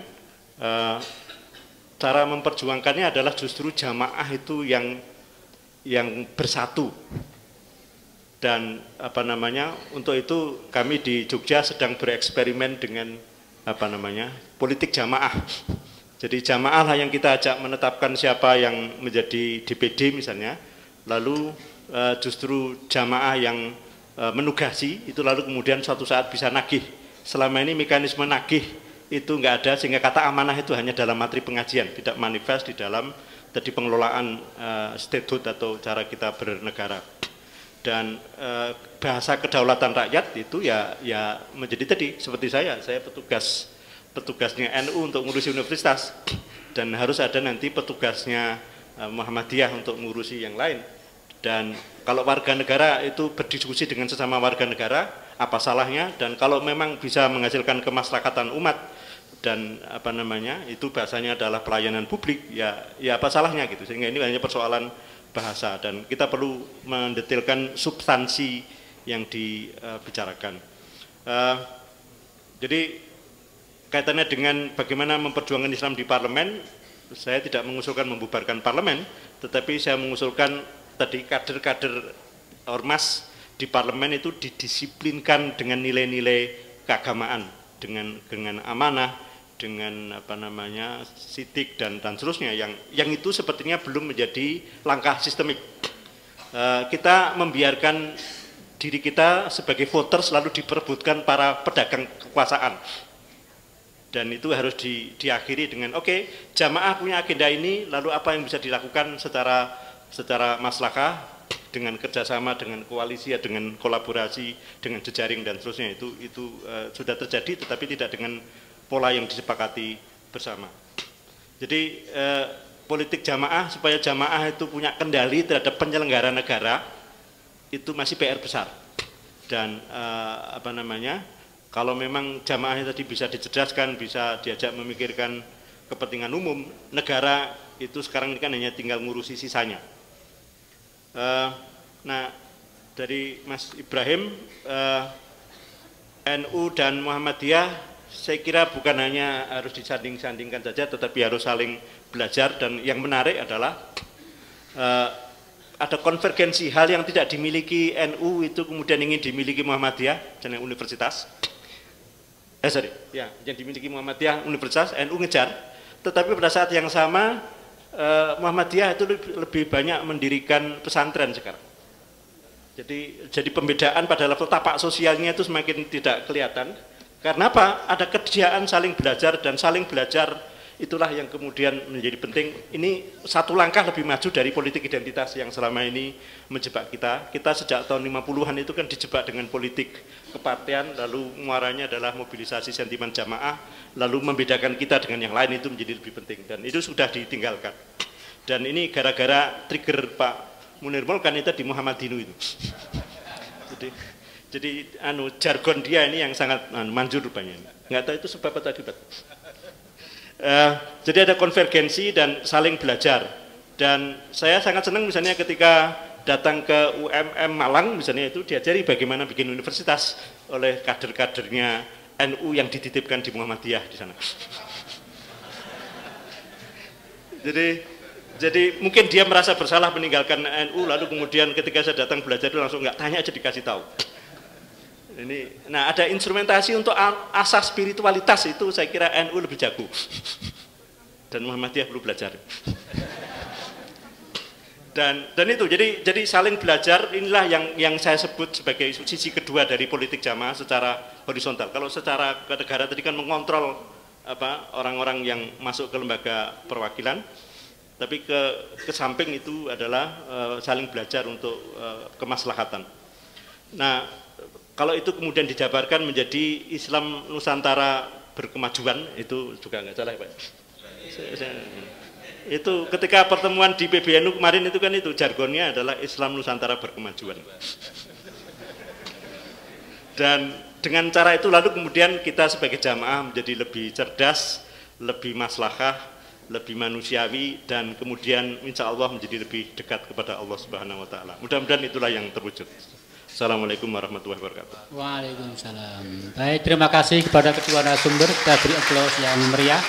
Speaker 4: Cara memperjuangkannya adalah justru jamaah itu yang bersatu, dan untuk itu kami di Jogja sedang bereksperimen dengan politik jamaah. Jadi jamaah lah yang kita ajak menetapkan siapa yang menjadi DPD misalnya, lalu justru jamaah yang menugasi itu, lalu kemudian suatu saat bisa nagih. Selama ini mekanisme nagih itu enggak ada, sehingga kata amanah itu hanya dalam materi pengajian, tidak manifest di dalam tadi pengelolaan statehood atau cara kita bernegara. Dan bahasa kedaulatan rakyat itu ya menjadi tadi seperti saya petugasnya NU untuk ngurusi universitas, dan harus ada nanti petugasnya Muhammadiyah untuk ngurusi yang lain. Dan kalau warga negara itu berdiskusi dengan sesama warga negara, apa salahnya? Dan kalau memang bisa menghasilkan kemaslahatan umat dan itu bahasanya adalah pelayanan publik, ya apa salahnya gitu. Sehingga ini hanya persoalan bahasa, dan kita perlu mendetailkan substansi yang dibicarakan. Jadi kaitannya dengan bagaimana memperjuangkan Islam di parlemen, saya tidak mengusulkan membubarkan parlemen, tetapi saya mengusulkan tadi kader-kader ormas di parlemen itu didisiplinkan dengan nilai-nilai keagamaan, dengan amanah, dengan sidik dan seterusnya, yang itu sepertinya belum menjadi langkah sistemik. Kita membiarkan diri kita sebagai voters lalu diperebutkan para pedagang kekuasaan, dan itu harus diakhiri dengan oke, jamaah punya agenda ini, lalu apa yang bisa dilakukan secara maslahah, dengan kerjasama, dengan koalisi, dengan kolaborasi, dengan jejaring dan seterusnya. Itu sudah terjadi, tetapi tidak dengan pola yang disepakati bersama. Jadi politik jamaah, supaya jamaah itu punya kendali terhadap penyelenggara negara, itu masih PR besar. Dan kalau memang jamaahnya tadi bisa dicerdaskan, bisa diajak memikirkan kepentingan umum, negara itu sekarang ini kan hanya tinggal ngurusi sisanya. Nah, dari Mas Ibrahim, NU dan Muhammadiyah saya kira bukan hanya harus disanding-sandingkan saja, tetapi harus saling belajar. Dan yang menarik adalah ada konvergensi hal yang tidak dimiliki NU itu kemudian ingin dimiliki Muhammadiyah dan universitas. Yang dimiliki Muhammadiyah universitas, NU ngejar. Tetapi pada saat yang sama Muhammadiyah itu lebih banyak mendirikan pesantren sekarang. Jadi pembedaan pada level tapak sosialnya itu semakin tidak kelihatan. Karena apa? Ada kesediaan saling belajar, dan saling belajar itulah yang kemudian menjadi penting. Ini satu langkah lebih maju dari politik identitas yang selama ini menjebak kita. Kita sejak tahun 50-an itu kan dijebak dengan politik kepartean, lalu muaranya adalah mobilisasi sentimen jamaah, lalu membedakan kita dengan yang lain itu menjadi lebih penting, dan itu sudah ditinggalkan. Dan ini gara-gara trigger Pak Munir Mulkan itu di Muhammadinu itu. Jadi jargon dia ini yang sangat manjur rupanya. Nggak tahu itu sebab atau akibat. Jadi ada konvergensi dan saling belajar. Dan saya sangat senang misalnya ketika datang ke UMM Malang misalnya, itu diajari bagaimana bikin universitas oleh kader-kadernya NU yang dititipkan di Muhammadiyah di sana. Jadi mungkin dia merasa bersalah meninggalkan NU, lalu kemudian ketika saya datang belajar itu langsung nggak tanya aja dikasih tahu. Nah, ada instrumentasi untuk asas spiritualitas itu saya kira NU lebih jago. Dan Muhammadiyah perlu belajar. Dan itu jadi saling belajar, inilah yang saya sebut sebagai sisi kedua dari politik jamaah secara horizontal. Kalau secara ke negara tadi kan mengontrol orang-orang yang masuk ke lembaga perwakilan, tapi ke samping itu adalah saling belajar untuk kemaslahatan. Nah, kalau itu kemudian dijabarkan menjadi Islam Nusantara berkemajuan, itu juga nggak salah, Pak. Itu ketika pertemuan di PBNU kemarin itu kan itu jargonnya adalah Islam Nusantara berkemajuan. Dan dengan cara itu lalu kemudian kita sebagai jamaah menjadi lebih cerdas, lebih maslahah, lebih manusiawi, dan kemudian insya Allah menjadi lebih dekat kepada Allah Subhanahu Wa Taala. Mudah-mudahan itulah yang terwujud. Assalamualaikum warahmatullahi wabarakatuh.
Speaker 2: Waalaikumsalam. Baik, terima kasih kepada kedua narasumber. Kita beri aplaus yang meriah.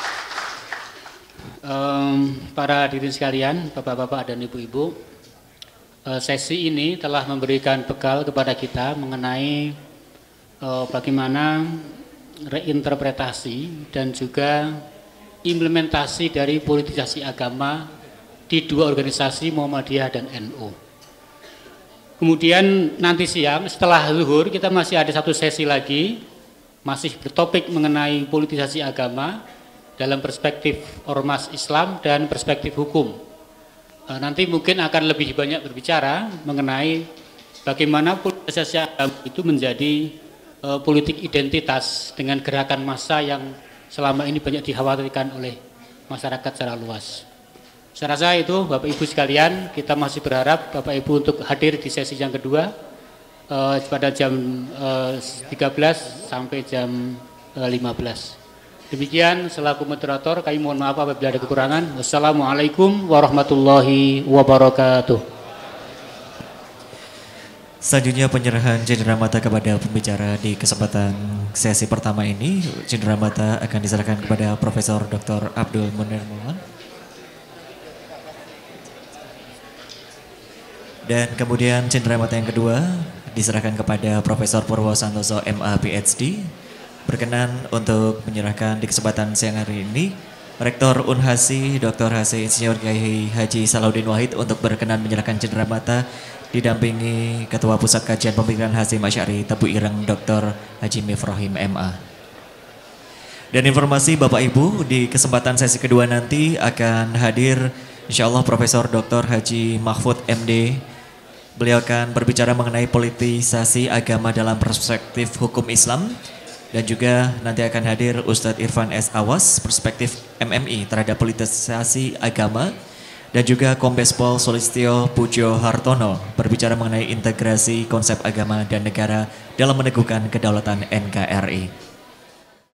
Speaker 2: Para hadirin sekalian, bapak-bapak dan ibu-ibu, sesi ini telah memberikan bekal kepada kita mengenai bagaimana reinterpretasi dan juga implementasi dari politisasi agama di dua organisasi, Muhammadiyah dan NU. Kemudian nanti siang setelah zuhur kita masih ada satu sesi lagi, masih bertopik mengenai politisasi agama dalam perspektif ormas Islam dan perspektif hukum. Nanti mungkin akan lebih banyak berbicara mengenai bagaimana politisasi agama itu menjadi politik identitas dengan gerakan massa yang selama ini banyak dikhawatirkan oleh masyarakat secara luas. Saya rasa itu Bapak Ibu sekalian, kita masih berharap Bapak Ibu untuk hadir di sesi yang kedua pada jam 13 sampai jam 15. Demikian selaku moderator, kami mohon maaf apabila ada kekurangan. Wassalamualaikum warahmatullahi wabarakatuh.
Speaker 1: Selanjutnya penyerahan cenderamata kepada pembicara di kesempatan sesi pertama ini. Cenderamata akan diserahkan kepada Profesor Dr. Abdul Munir Mulkam. Dan kemudian cenderamata yang kedua diserahkan kepada Profesor Purwo Santoso MA PhD. Berkenan untuk menyerahkan di kesempatan siang hari ini Rektor Unhasi Dr. H.C. Insinyur Kiai Haji Salahuddin Wahid untuk berkenan menyerahkan cenderamata didampingi Ketua Pusat Kajian Pemikiran Hasyim Asy'ari Tebu Ireng Dr. Haji Mifrohim MA. Dan informasi Bapak Ibu, di kesempatan sesi kedua nanti akan hadir insyaallah Profesor Dr. Haji Mahfud MD. Beliau akan berbicara mengenai politisasi agama dalam perspektif hukum Islam. Dan juga nanti akan hadir Ustadz Irfan S. Awas, perspektif MMI terhadap politisasi agama. Dan juga Kombes Pol Sulistyo Pujo Hartono berbicara mengenai integrasi konsep agama dan negara dalam meneguhkan kedaulatan NKRI.